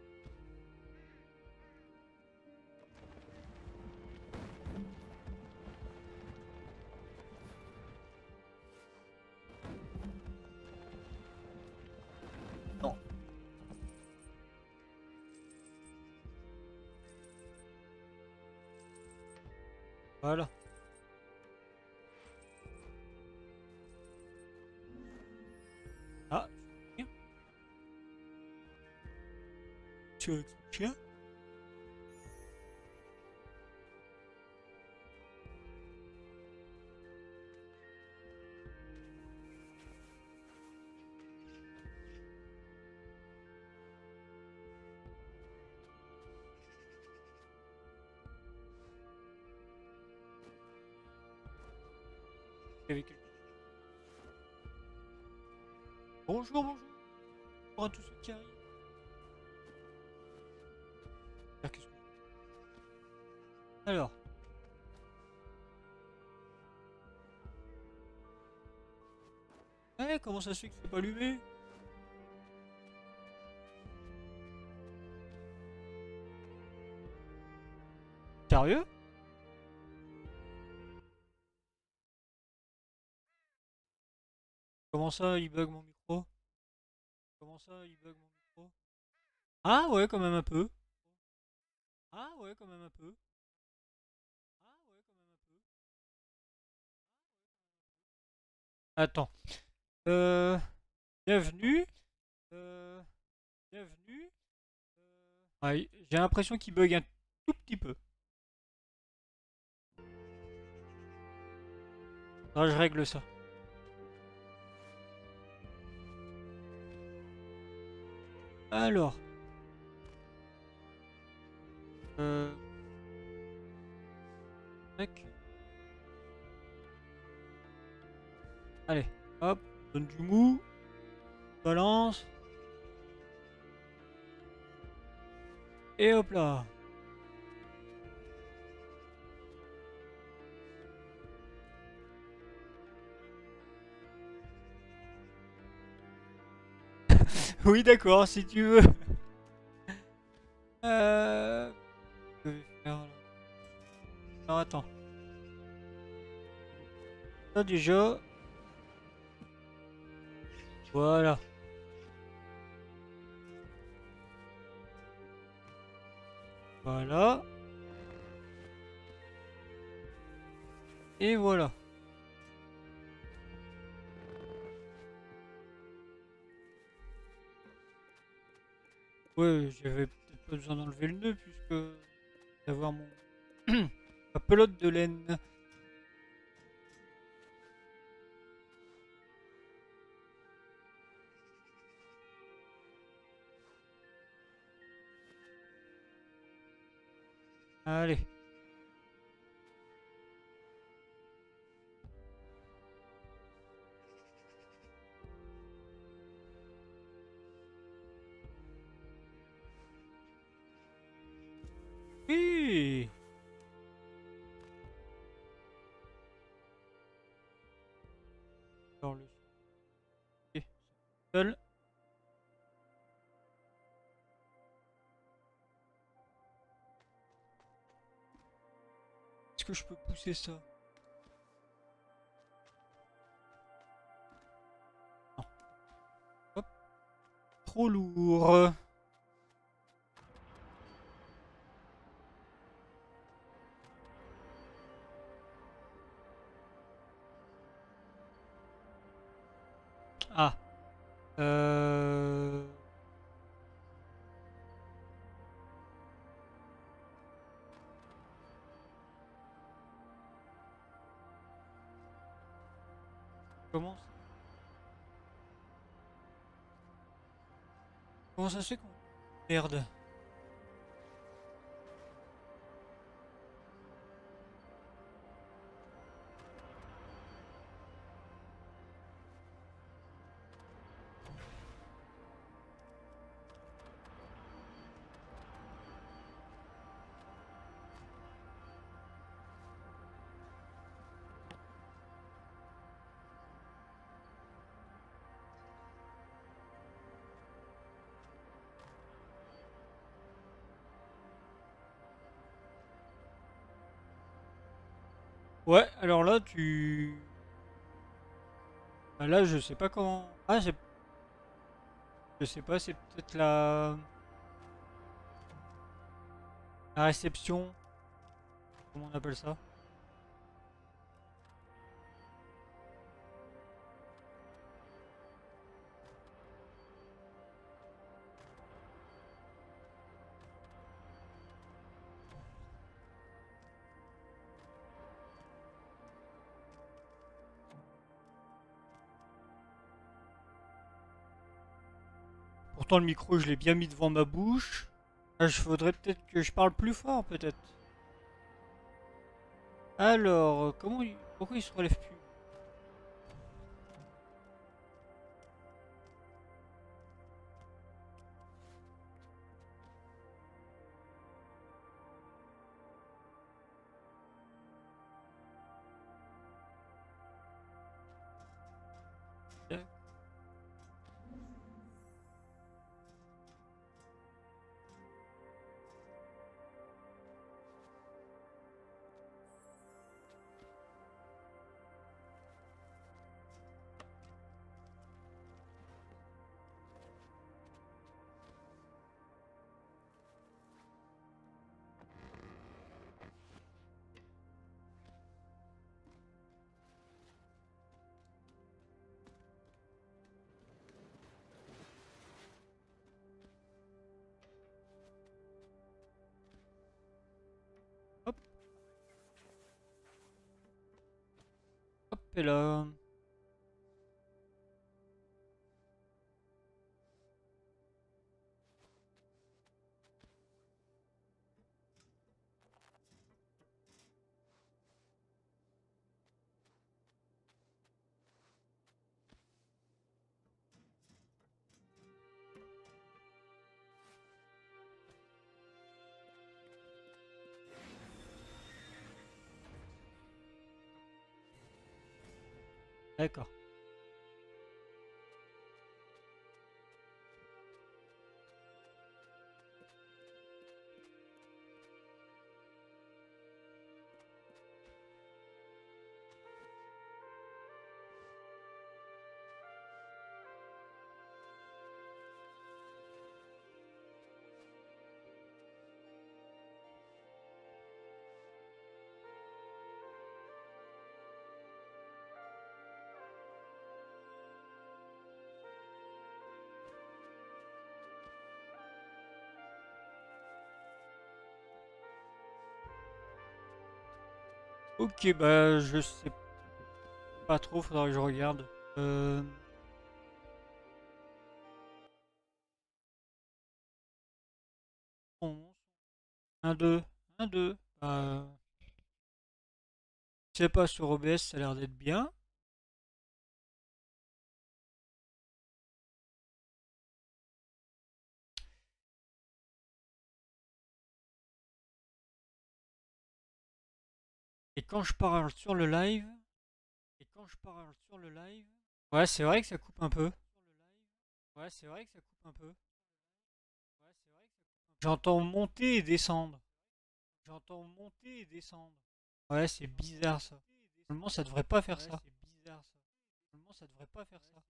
Non. Voilà. Ah, tu es avec son chien? Avec quelqu'un. Bonjour, bonjour. Bonjour à tous ceux qui arrivent. Ah, qu'est-ce que- Alors. Eh, comment ça se fait que c'est pas allumé? Sérieux? Comment ça, il bug mon micro? Comment ça, il bug mon micro? Ah ouais, quand même un peu. Ah ouais, quand même un peu. Ah ouais, quand même un peu. Attends. Euh... Bienvenue. Euh... Bienvenue. Euh... Ah, j'ai l'impression qu'il bug un tout petit peu. Ah, je règle ça. Alors. Euh... Tac. Allez, hop, donne du mou, balance. Et hop là. Oui, d'accord, si tu veux. Euh... Je vais faire là. Non, attends. Ça déjà. Voilà. Voilà. Et voilà. Ouais, j'avais peut-être pas besoin d'enlever le nœud puisque d'avoir mon ma pelote de laine. Allez. Oui. Alors le ok, seul. Est-ce que je peux pousser ça? Non. Hop. Trop lourd. Ah. Euh... Comment ça... Comment ça se fait qu'on... Merde. Ouais, alors là, tu... Ah, là, je sais pas comment... Ah, c'est... Je sais pas, c'est peut-être la... La réception. Comment on appelle ça? Pourtant, le micro, je l'ai bien mis devant ma bouche. Ah, je faudrait peut-être que je parle plus fort, peut-être. Alors, comment il... Pourquoi il se relève plus? Hop, hop, et là... D'accord. Ok, bah, je sais pas trop, faudra que je regarde. Euh... un, deux, un, deux. Euh... Je sais pas, sur O B S, ça a l'air d'être bien. Et quand je parle sur le live... Et quand je parle sur le live... Ouais, c'est vrai que ça coupe un peu. Ouais, c'est vrai que ça coupe un peu. J'entends monter et descendre. J'entends monter et descendre. Ouais, c'est bizarre ça. Normalement, ça devrait pas faire ça. C'est bizarre ça. Normalement, ça devrait pas faire ça.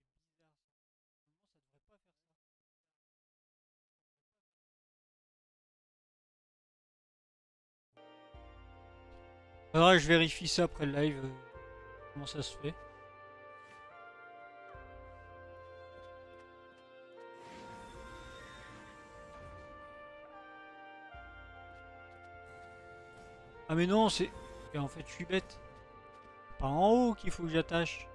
Faudra que je vérifie ça après le live. euh, comment ça se fait. Ah mais non, c'est... Et en fait, je suis bête. C'est pas en haut qu'il faut que j'attache.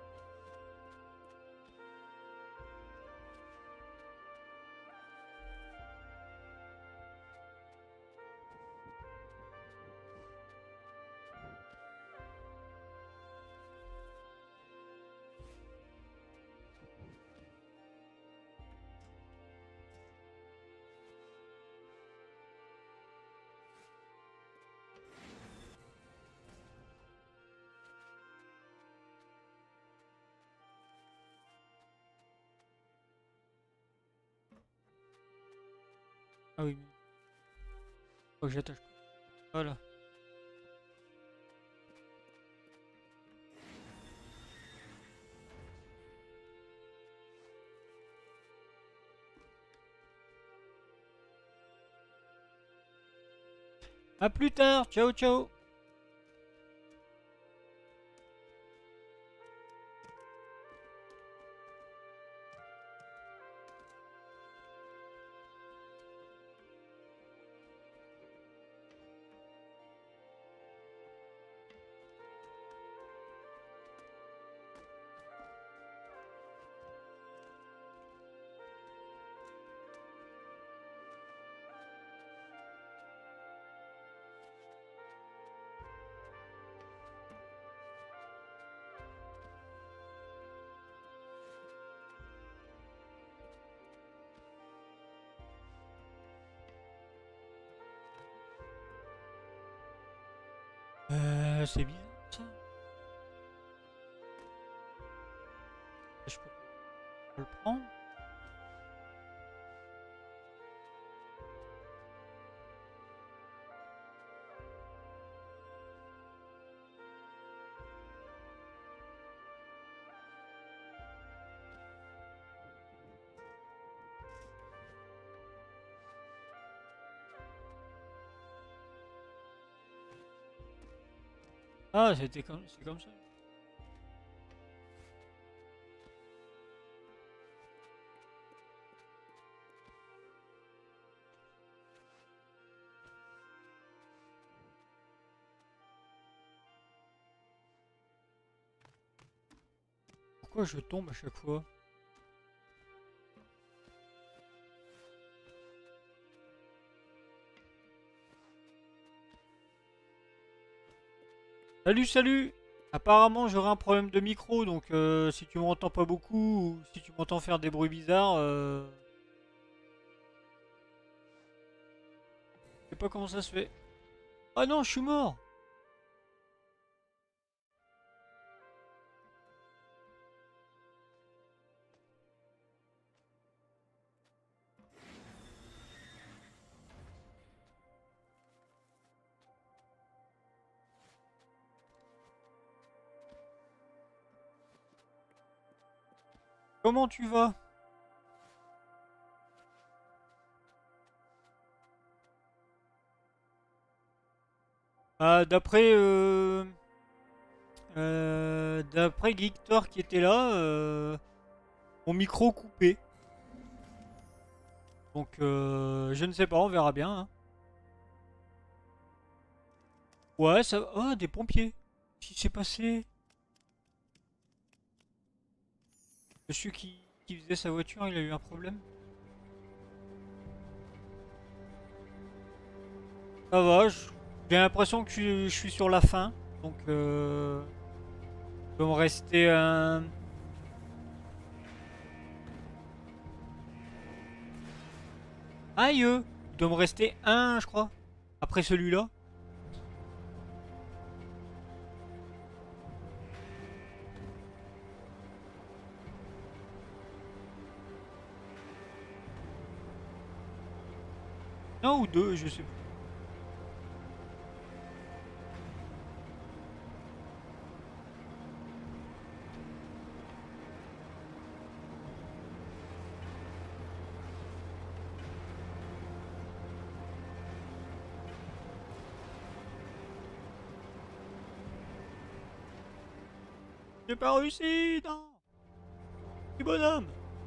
Ah oui, faut que j'attache. Voilà. À plus tard, ciao ciao. Euh, c'est bizarre ça. Je peux le prendre. Ah, c'était comme, c'est comme ça. Pourquoi je tombe à chaque fois? Salut, salut! Apparemment, j'aurai un problème de micro, donc euh, si tu m'entends pas beaucoup ou si tu m'entends faire des bruits bizarres, euh... je sais pas comment ça se fait. Ah non, je suis mort! Comment tu vas? Ah, d'après euh... euh, d'après Geektor qui était là, euh... mon micro coupé. Donc euh... je ne sais pas, on verra bien. Hein. Ouais, ça... Oh, des pompiers! Qu'est-ce qui s'est passé? Monsieur qui... qui faisait sa voiture, il a eu un problème? Ça va, je- j'ai l'impression que je, je suis sur la fin. Donc, euh, il doit me rester un... Aïe! Il doit me rester un, je crois. Après celui-là. Un ou deux, je sais plus. J'ai pas réussi, non! Petit bonhomme!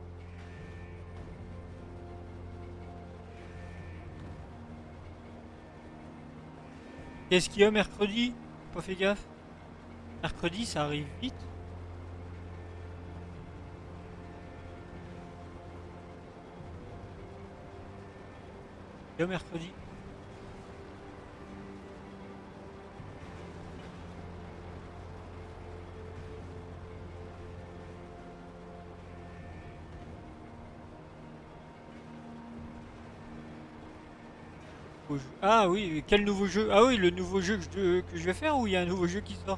Qu'est-ce qu'il y a mercredi? J'ai pas fait gaffe. Mercredi, ça arrive vite. Il y a mercredi. Nouveau jeu. Ah oui, quel nouveau jeu? Ah oui, le nouveau jeu que je, que je vais faire ou il y a un nouveau jeu qui sort?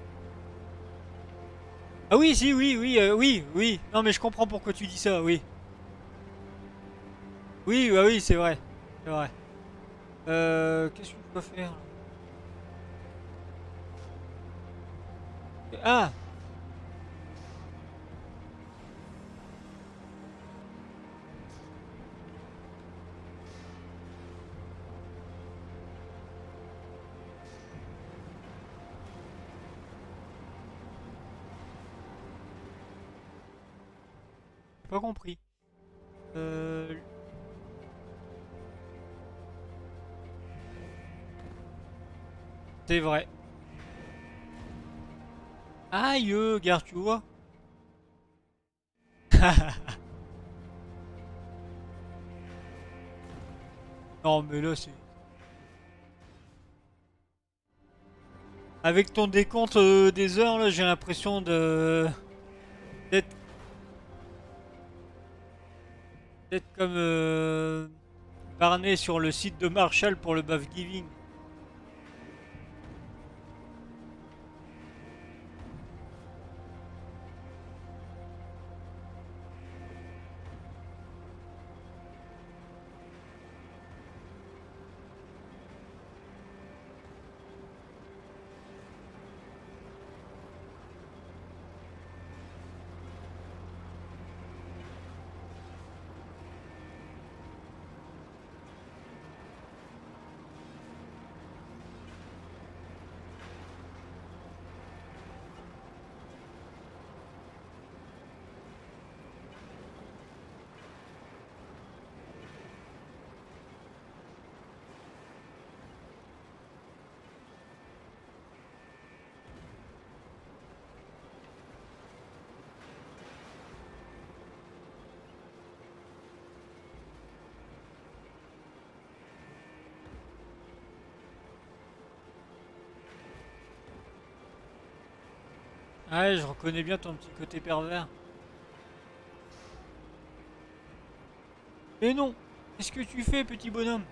Ah oui, si, oui, oui, euh, oui, oui. Non, mais je comprends pourquoi tu dis ça, oui. Oui, bah oui, c'est vrai. C'est vrai. Euh, qu'est-ce que je dois faire? Ah! pas compris. Euh... C'est vrai. Aïe, euh, gare, tu vois. Non, mais là, c'est... Avec ton décompte euh, des heures, là, j'ai l'impression de... d'être... d'être comme... Euh... Barney sur le site de Marshall pour le Buff Giving. Ouais, je reconnais bien ton petit côté pervers. Mais non! Qu'est-ce que tu fais, petit bonhomme?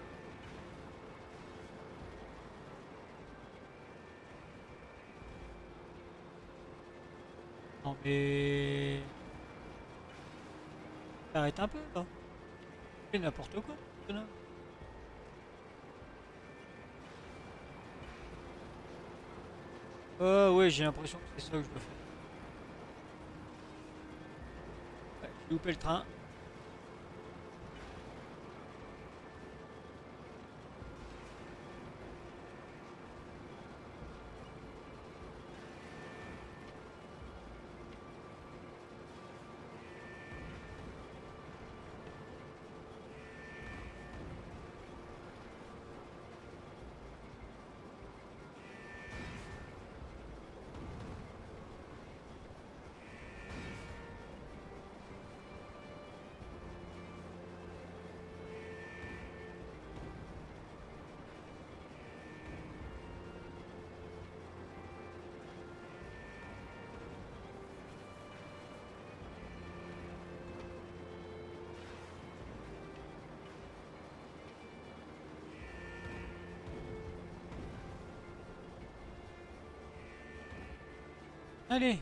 Non mais... Arrête un peu, là. Tu fais n'importe quoi, petit bonhomme. Ah ouais, j'ai l'impression que c'est ça que je dois faire. Ouais, j'ai loupé le train. Allez!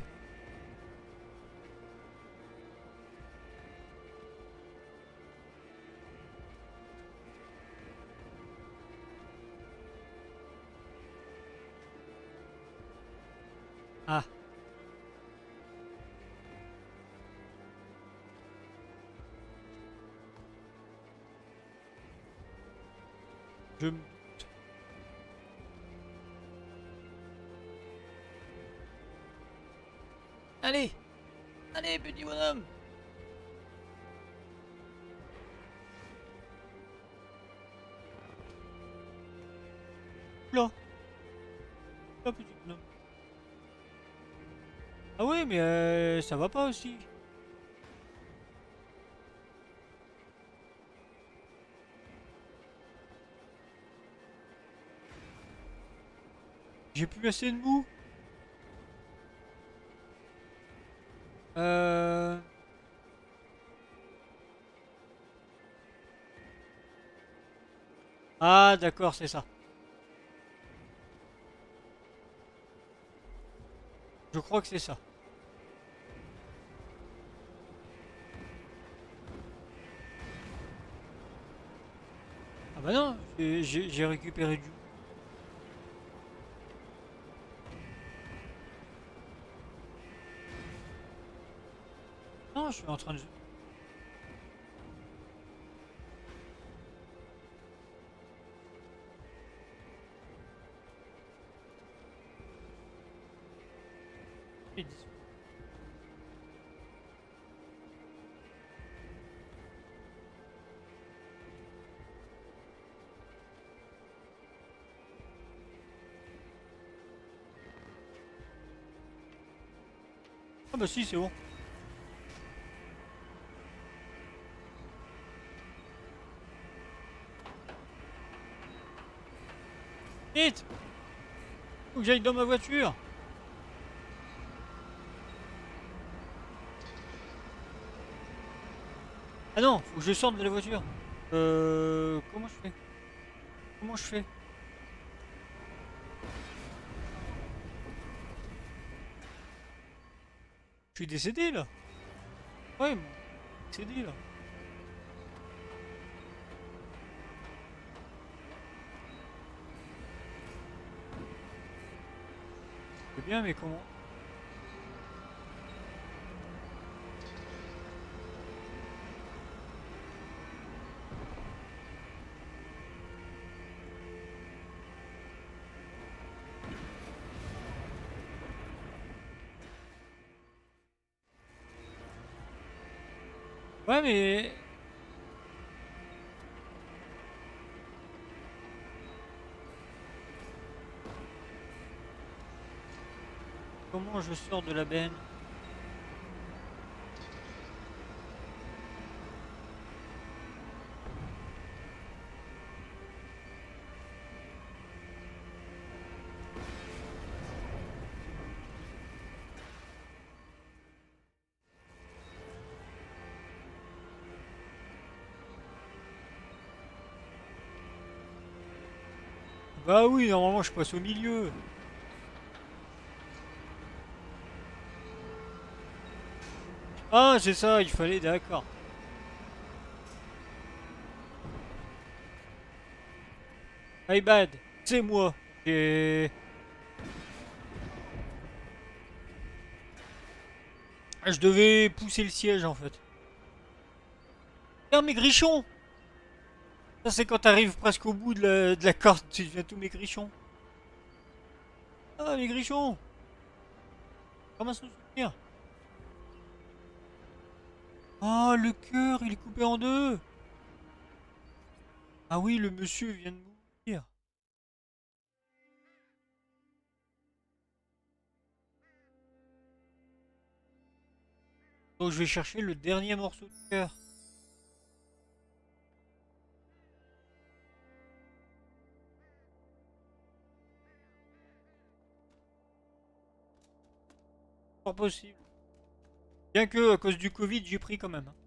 Ah! Je me... Allez! Allez, petit bonhomme! Là! Là, petit bonhomme. Ah oui, mais euh, ça va pas aussi. J'ai plus assez de mou. Euh... Ah, d'accord, c'est ça. Je crois que c'est ça. Ah bah non, j'ai j'ai- j'ai récupéré du... Non, je suis en train de... Ah bah si, c'est bon. Vite! Faut que j'aille dans ma voiture. Ah non, faut que je sorte de la voiture. Euh... Comment je fais? Comment je fais? Je suis décédé là. Ouais, bon, décédé là. C'est bien, mais comment? Ouais, mais... Comment je sors de la benne? Bah oui, normalement je passe au milieu. Ah, c'est ça, il fallait, d'accord. My bad, c'est moi. Et... Je devais pousser le siège en fait. Tiens, maigrichon! Ça, c'est quand t'arrives presque au bout de la, de la corde, tu deviens tout maigrichon. Ah, maigrichon! Comment se soutenir? Ah, le cœur, il est coupé en deux! Ah oui, le monsieur vient de mourir. Donc je vais chercher le dernier morceau de cœur. Pas possible. Bien que, à cause du Covid, j'ai pris quand même.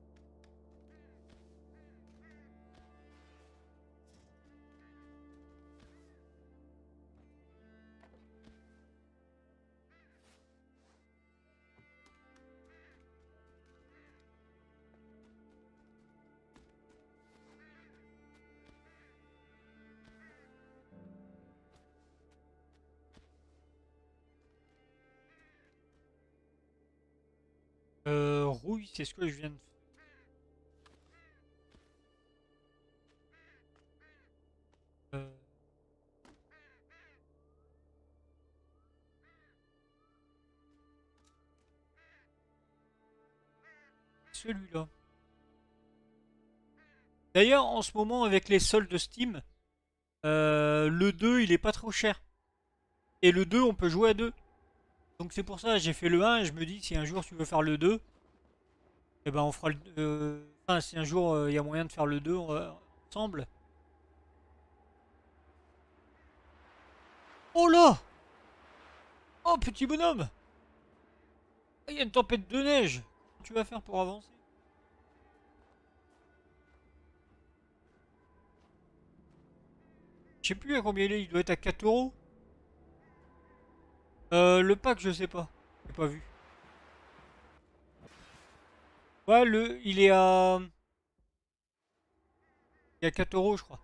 Euh, rouille, c'est ce que je viens de faire. Euh, Celui-là. D'ailleurs, en ce moment, avec les soldes Steam, euh, le deux, il est pas trop cher. Et le deux, on peut jouer à deux. Donc c'est pour ça, j'ai fait le un et je me dis, si un jour tu veux faire le deux, eh ben on fera le... euh, Enfin, si un jour il euh, y a moyen de faire le deux euh, ensemble. Oh là! Oh, petit bonhomme! Il y a une tempête de neige! Comment tu vas faire pour avancer? Je sais plus à combien il est, il doit être à quatre euros. Euh, le pack, je sais pas. J'ai pas vu. Ouais, le, il est à... Il est à quatre euros, je crois.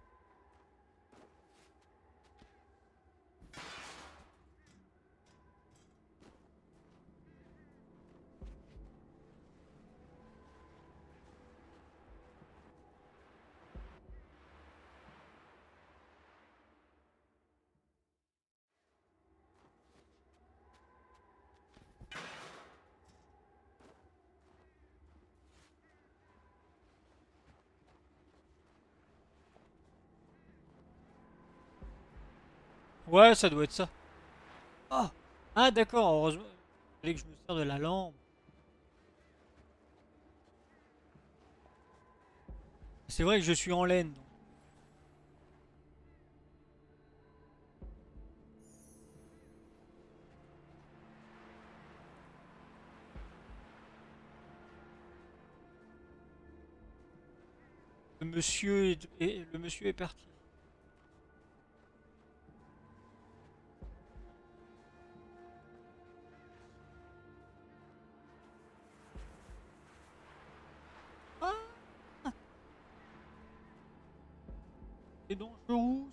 Ouais, ça doit être ça. Ah, ah d'accord, heureusement. Il fallait que je me sers de la lampe. C'est vrai que je suis en laine. Donc. Le monsieur est, est- le monsieur est parti. Ah, c'est dangereux.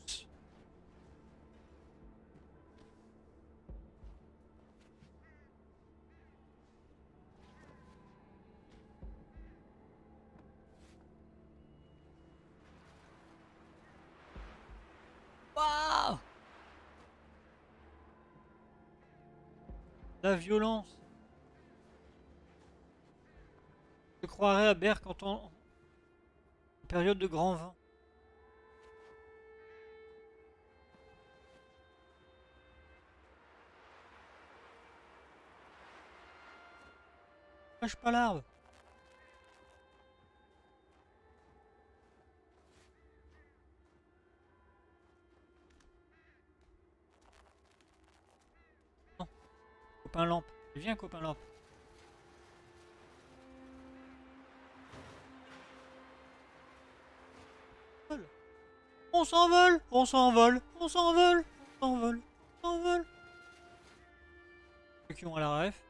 Waouh! La violence. Je croirais à Berck en temps- en période de grand vent. Lâche pas l'arbre. Non, copain lampe. Viens, copain lampe. On s'envole, on s'envole, on s'envole, on s'envole, on s'envole. Ceux qui ont à la ref.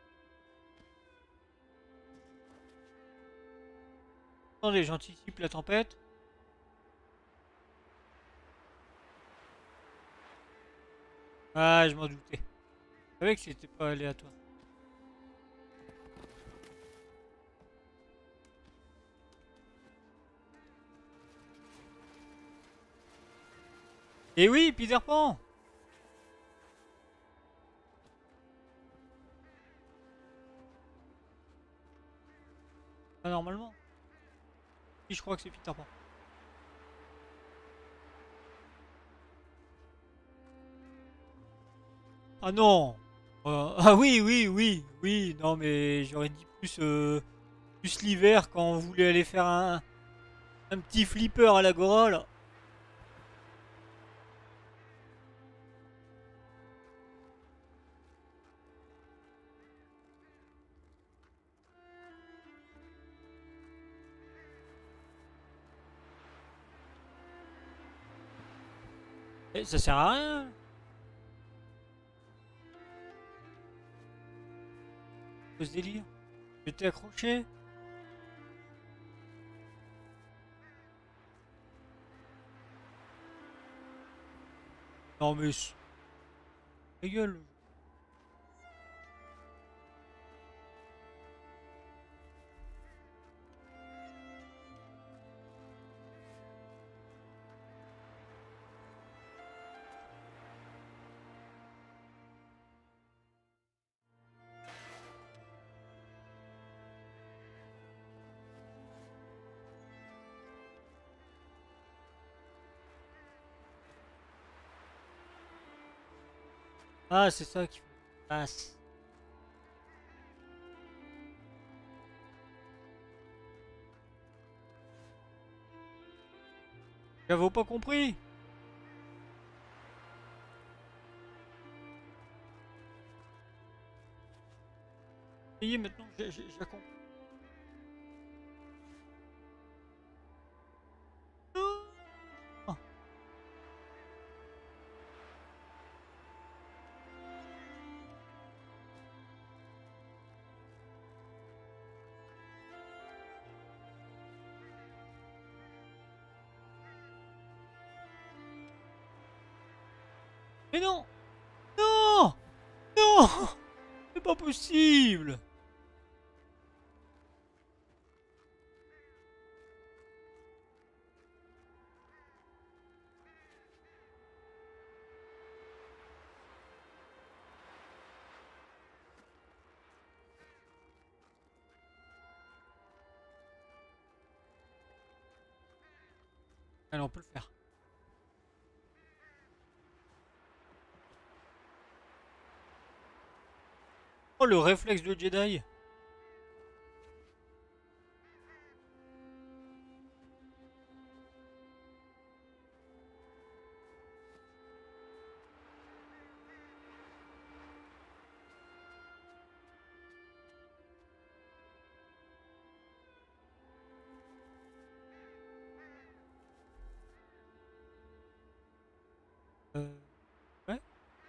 Attendez, j'anticipe la tempête. Ah, je m'en doutais. Je savais que c'était pas aléatoire. Et oui, Peter Pan! Ah, normalement. Si, je crois que c'est Peter Pan. Ah non! Euh, ah oui, oui, oui, oui. Non, mais j'aurais dit plus, euh, plus l'hiver quand on voulait aller faire un, un petit flipper à l'Agora, là. Eh, ça sert à rien. Ce délire. J'étais accroché. Non, mais... Ta gueule. Ah, c'est ça qui passe. J'avais pas compris. Ça y est, maintenant, j'ai j'ai- j'ai compris. Ah. Mais non! Non! Non! C'est pas possible! Allez, on peut le faire. Oh, le réflexe de Jedi! Euh... Ouais.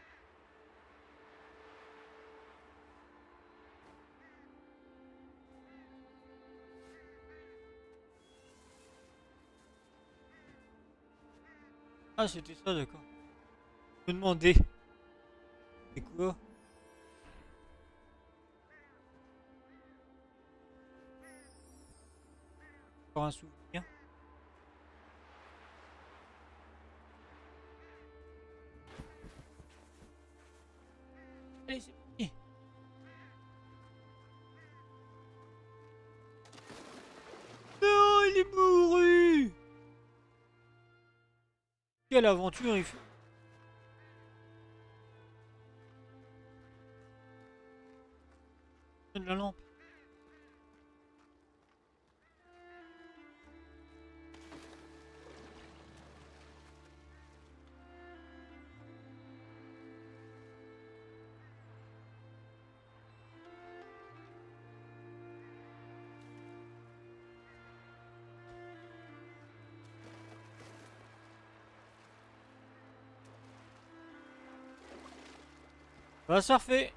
Ah, c'était ça, d'accord. Je me demandais. C'est quoi? Encore un souvenir. Allez, c'est parti. Non, il est mouru. Quelle aventure il fait. De la lampe. Va surfer.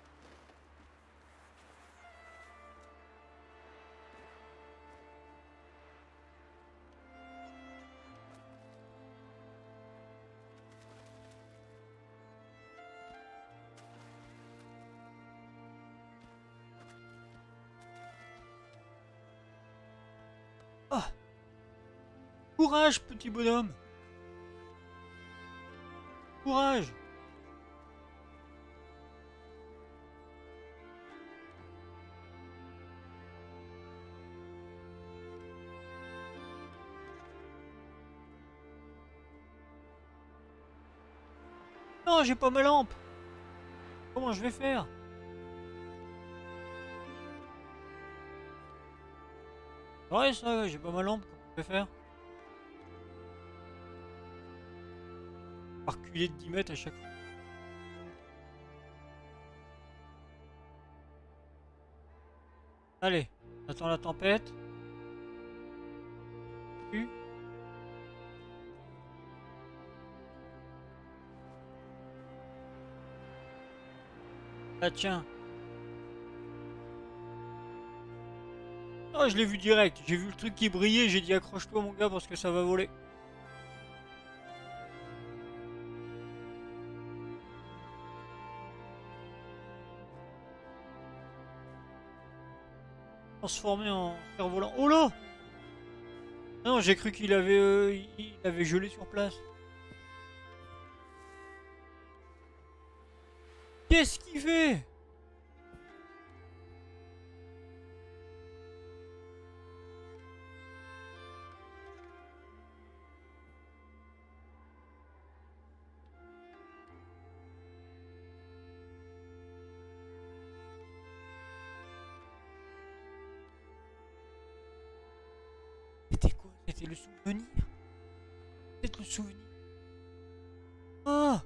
Ah. Courage, petit bonhomme. Courage. Non, j'ai pas ma lampe. Comment je vais faire? Ouais, ça, ouais, j'ai pas ma lampe. Comment je vais faire? Par reculer de dix mètres à chaque fois. Allez, on attend la tempête. Puis... Ah tiens. Oh, je l'ai vu direct. J'ai vu le truc qui brillait. J'ai dit accroche-toi mon gars parce que ça va voler. Transformé en cerf-volant. Oh là! Non, j'ai cru qu'il avait, euh, il avait gelé sur place. Qu'est-ce qu'il fait? C'était quoi? C'était le souvenir? Peut-être le souvenir. Ah!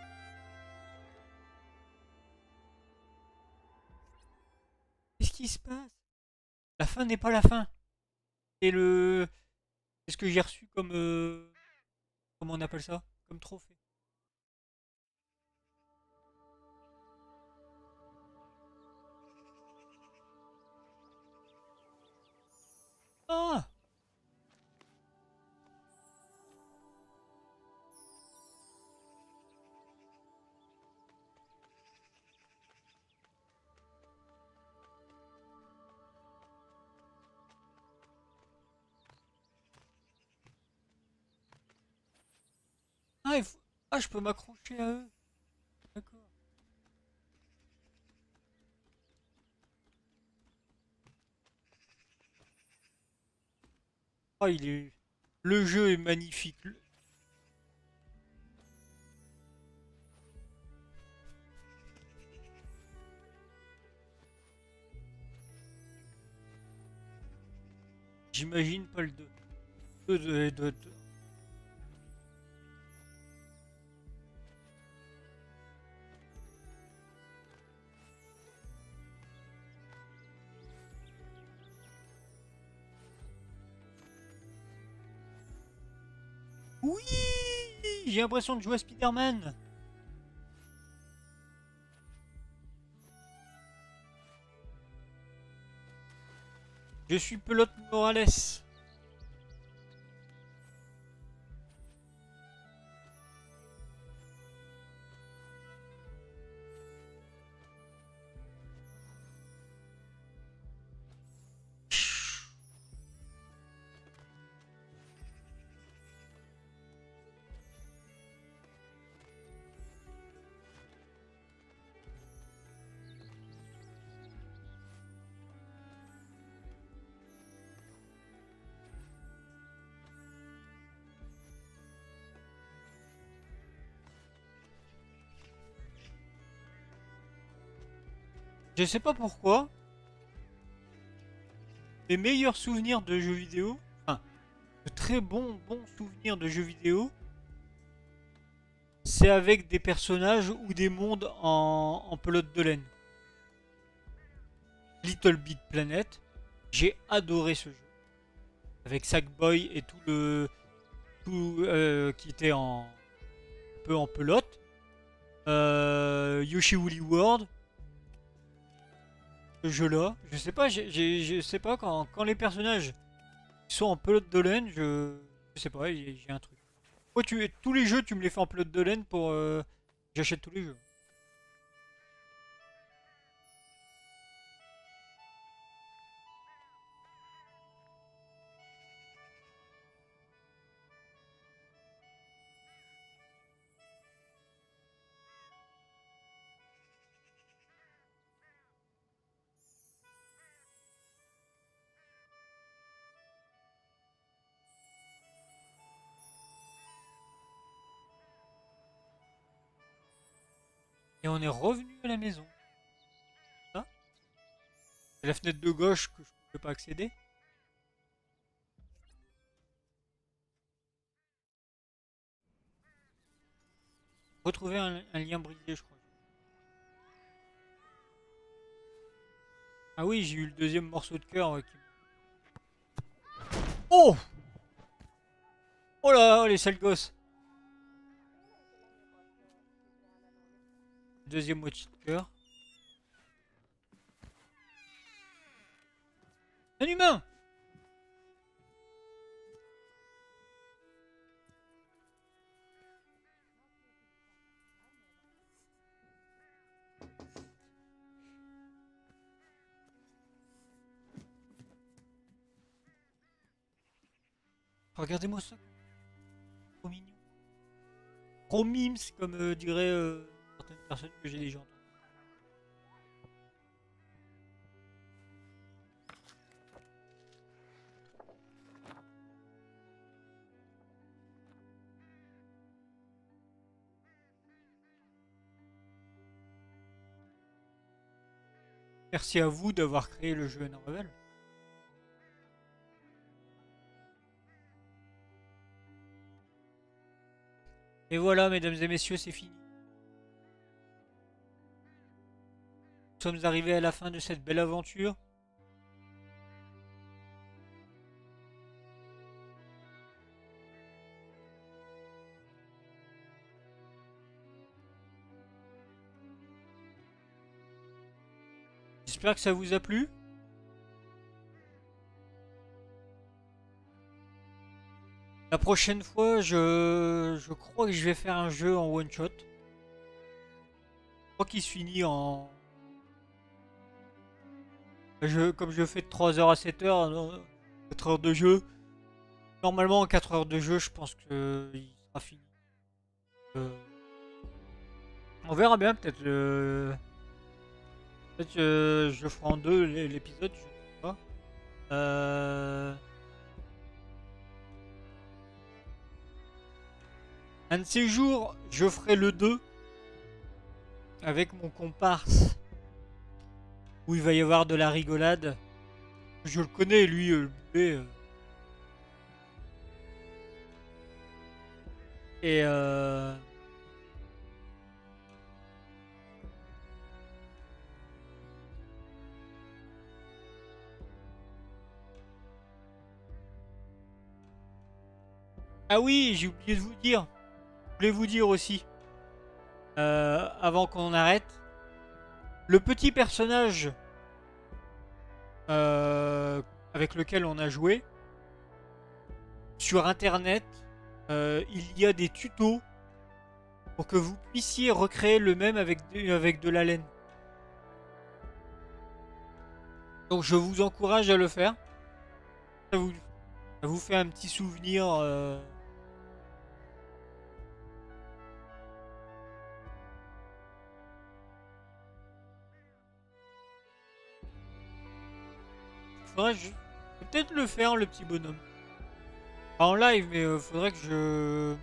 Qu'est-ce qui se passe? La fin n'est pas la fin. C'est le... C'est ce que j'ai reçu comme... euh, Comment on appelle ça? Comme trophée. Ah! Ah, il faut... ah, je peux m'accrocher à eux. D'accord. Ah, il est... Le jeu est magnifique. Le- J'imagine pas le deux. deux, deux, deux, deux. Oui! j'ai l'impression de jouer à Spider-Man. Je suis Pelote Morales. Je sais pas pourquoi. Mes meilleurs souvenirs de jeux vidéo, enfin, de très bons bons souvenirs de jeux vidéo, c'est avec des personnages ou des mondes en, en pelote de laine. Little Big Planet, j'ai adoré ce jeu. Avec Sackboy et tout le... tout euh, qui était en... un peu en pelote. Euh, Yoshi Woolly World. Ce jeu-là, je sais pas, j'ai, j'ai- je sais pas, quand, quand les personnages sont en pelote de laine, je... je sais pas, j'ai j'ai un truc. Moi, tu, tous les jeux, tu me les fais en pelote de laine pour... euh, j'achète tous les jeux. Et on est revenu à la maison. Ça, c'est la fenêtre de gauche que je ne peux pas accéder. Retrouver un, un lien brisé, je crois. Ah oui, j'ai eu le deuxième morceau de cœur. Ouais, qui... Oh! Oh là, oh, les sales gosses. Deuxième moitié de cœur. Un humain! Regardez-moi ça. Trop mignon. Trop mimes, comme euh, diraient euh, certaines personnes que j'ai déjà entendues. Merci à vous d'avoir créé le jeu Unravel. Et voilà, mesdames et messieurs, c'est fini. Nous sommes arrivés à la fin de cette belle aventure. J'espère que ça vous a plu. La prochaine fois, je, je crois que je vais faire un jeu en one shot. Je crois qu'il se finit en... Je, comme je fais de trois heures à sept heures, quatre heures de jeu. Normalement, en quatre heures de jeu, je pense qu'il sera fini. Euh, on verra bien, peut-être. Euh, peut-être euh, je ferai en deux l'épisode, je sais pas. Euh... Un de ces jours, je ferai le deux avec mon comparse où il va y avoir de la rigolade. Je le connais, lui, euh, le boulet. euh. Et euh... Ah oui, j'ai oublié de vous dire. voulais vous dire aussi, euh, avant qu'on arrête, le petit personnage euh, avec lequel on a joué, sur internet, euh, il y a des tutos pour que vous puissiez recréer le même avec de, avec de la laine. Donc je vous encourage à le faire. Ça vous, ça vous fait un petit souvenir. Euh... Faudrait que je... peut-être le faire, le petit bonhomme. Pas en live, mais euh, faudrait que je...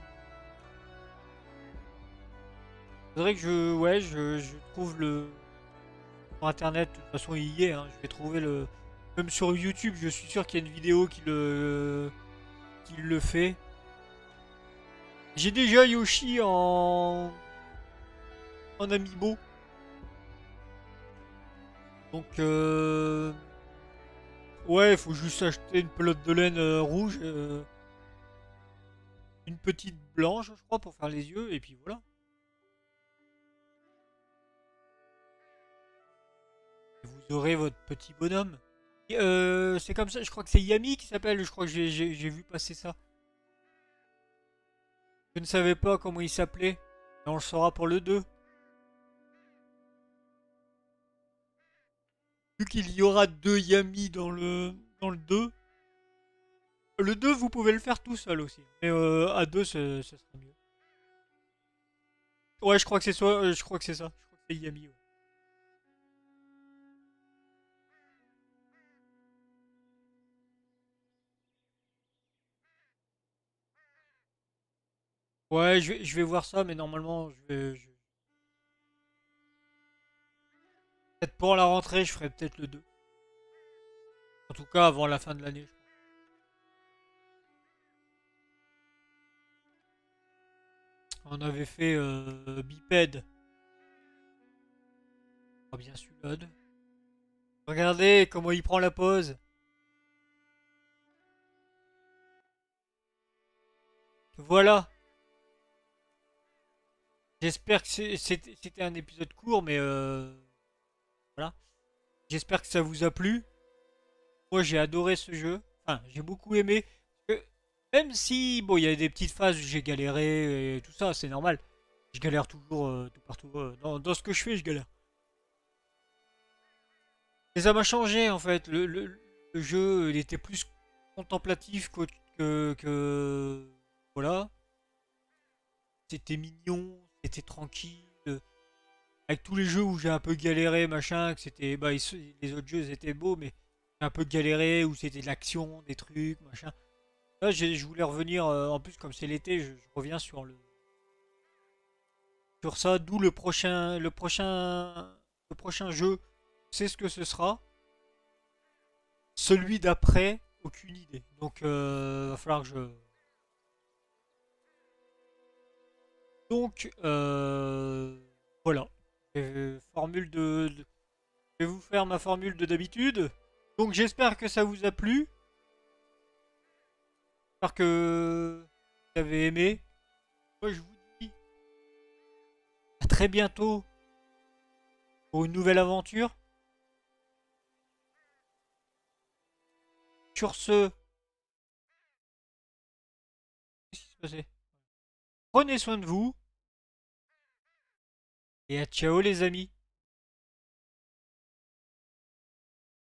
Faudrait que je... Ouais, je, je trouve le... Sur internet, de toute façon il y est, hein. Je vais trouver le... Même sur YouTube, je suis sûr qu'il y a une vidéo qui le... qui le fait. J'ai déjà Yoshi en... en amiibo. Donc euh... ouais, il faut juste acheter une pelote de laine euh, rouge. Euh... Une petite blanche, je crois, pour faire les yeux, et puis voilà. Et vous aurez votre petit bonhomme. Euh, c'est comme ça, je crois que c'est Yami qui s'appelle, je crois que j'ai vu passer ça. Je ne savais pas comment il s'appelait, mais on le saura pour le deux. Vu qu'il y aura deux Yami dans le, dans le deux. Le deux, vous pouvez le faire tout seul aussi. Mais euh, à deux, ça sera mieux. Ouais, je crois que c'est soit, euh, je crois que c'est ça. Je crois que c'est Yami. Ouais. Ouais, je vais, je vais voir ça, mais normalement, je vais... je- peut-être pour la rentrée, je ferai peut-être le deux. En tout cas, avant la fin de l'année. On avait fait euh, Biped. Ah bien Sulod. Regardez comment il prend la pause. Voilà. J'espère que c'était un épisode court, mais euh, voilà. J'espère que ça vous a plu. Moi, j'ai adoré ce jeu. Enfin, j'ai beaucoup aimé. Euh, Même si, bon, il y a des petites phases où j'ai galéré et tout ça, c'est normal. Je galère toujours euh, tout partout. euh, dans, dans ce que je fais, je galère. Et ça m'a changé, en fait. Le, le- le jeu, il était plus contemplatif que, que, que- voilà. C'était mignon, c'était tranquille. Avec tous les jeux où j'ai un peu galéré, machin, que c'était, bah, ils- les autres jeux étaient beaux, mais j'ai un peu galéré, où c'était de l'action, des trucs, machin. Là, j'ai- je voulais revenir, euh, en plus, comme c'est l'été, je, je reviens sur le, sur ça, d'où le prochain, le prochain, le prochain jeu, c'est ce que ce sera. Celui d'après, aucune idée. Donc, euh, va falloir que je, donc, euh, voilà. Euh, formule de, de- je vais vous faire ma formule de d'habitude. Donc, j'espère que ça vous a plu. J'espère que vous avez aimé. Moi, je vous dis à très bientôt pour une nouvelle aventure. Sur ce, qu'est-ce qui se passait? Prenez soin de vous et à ciao les amis.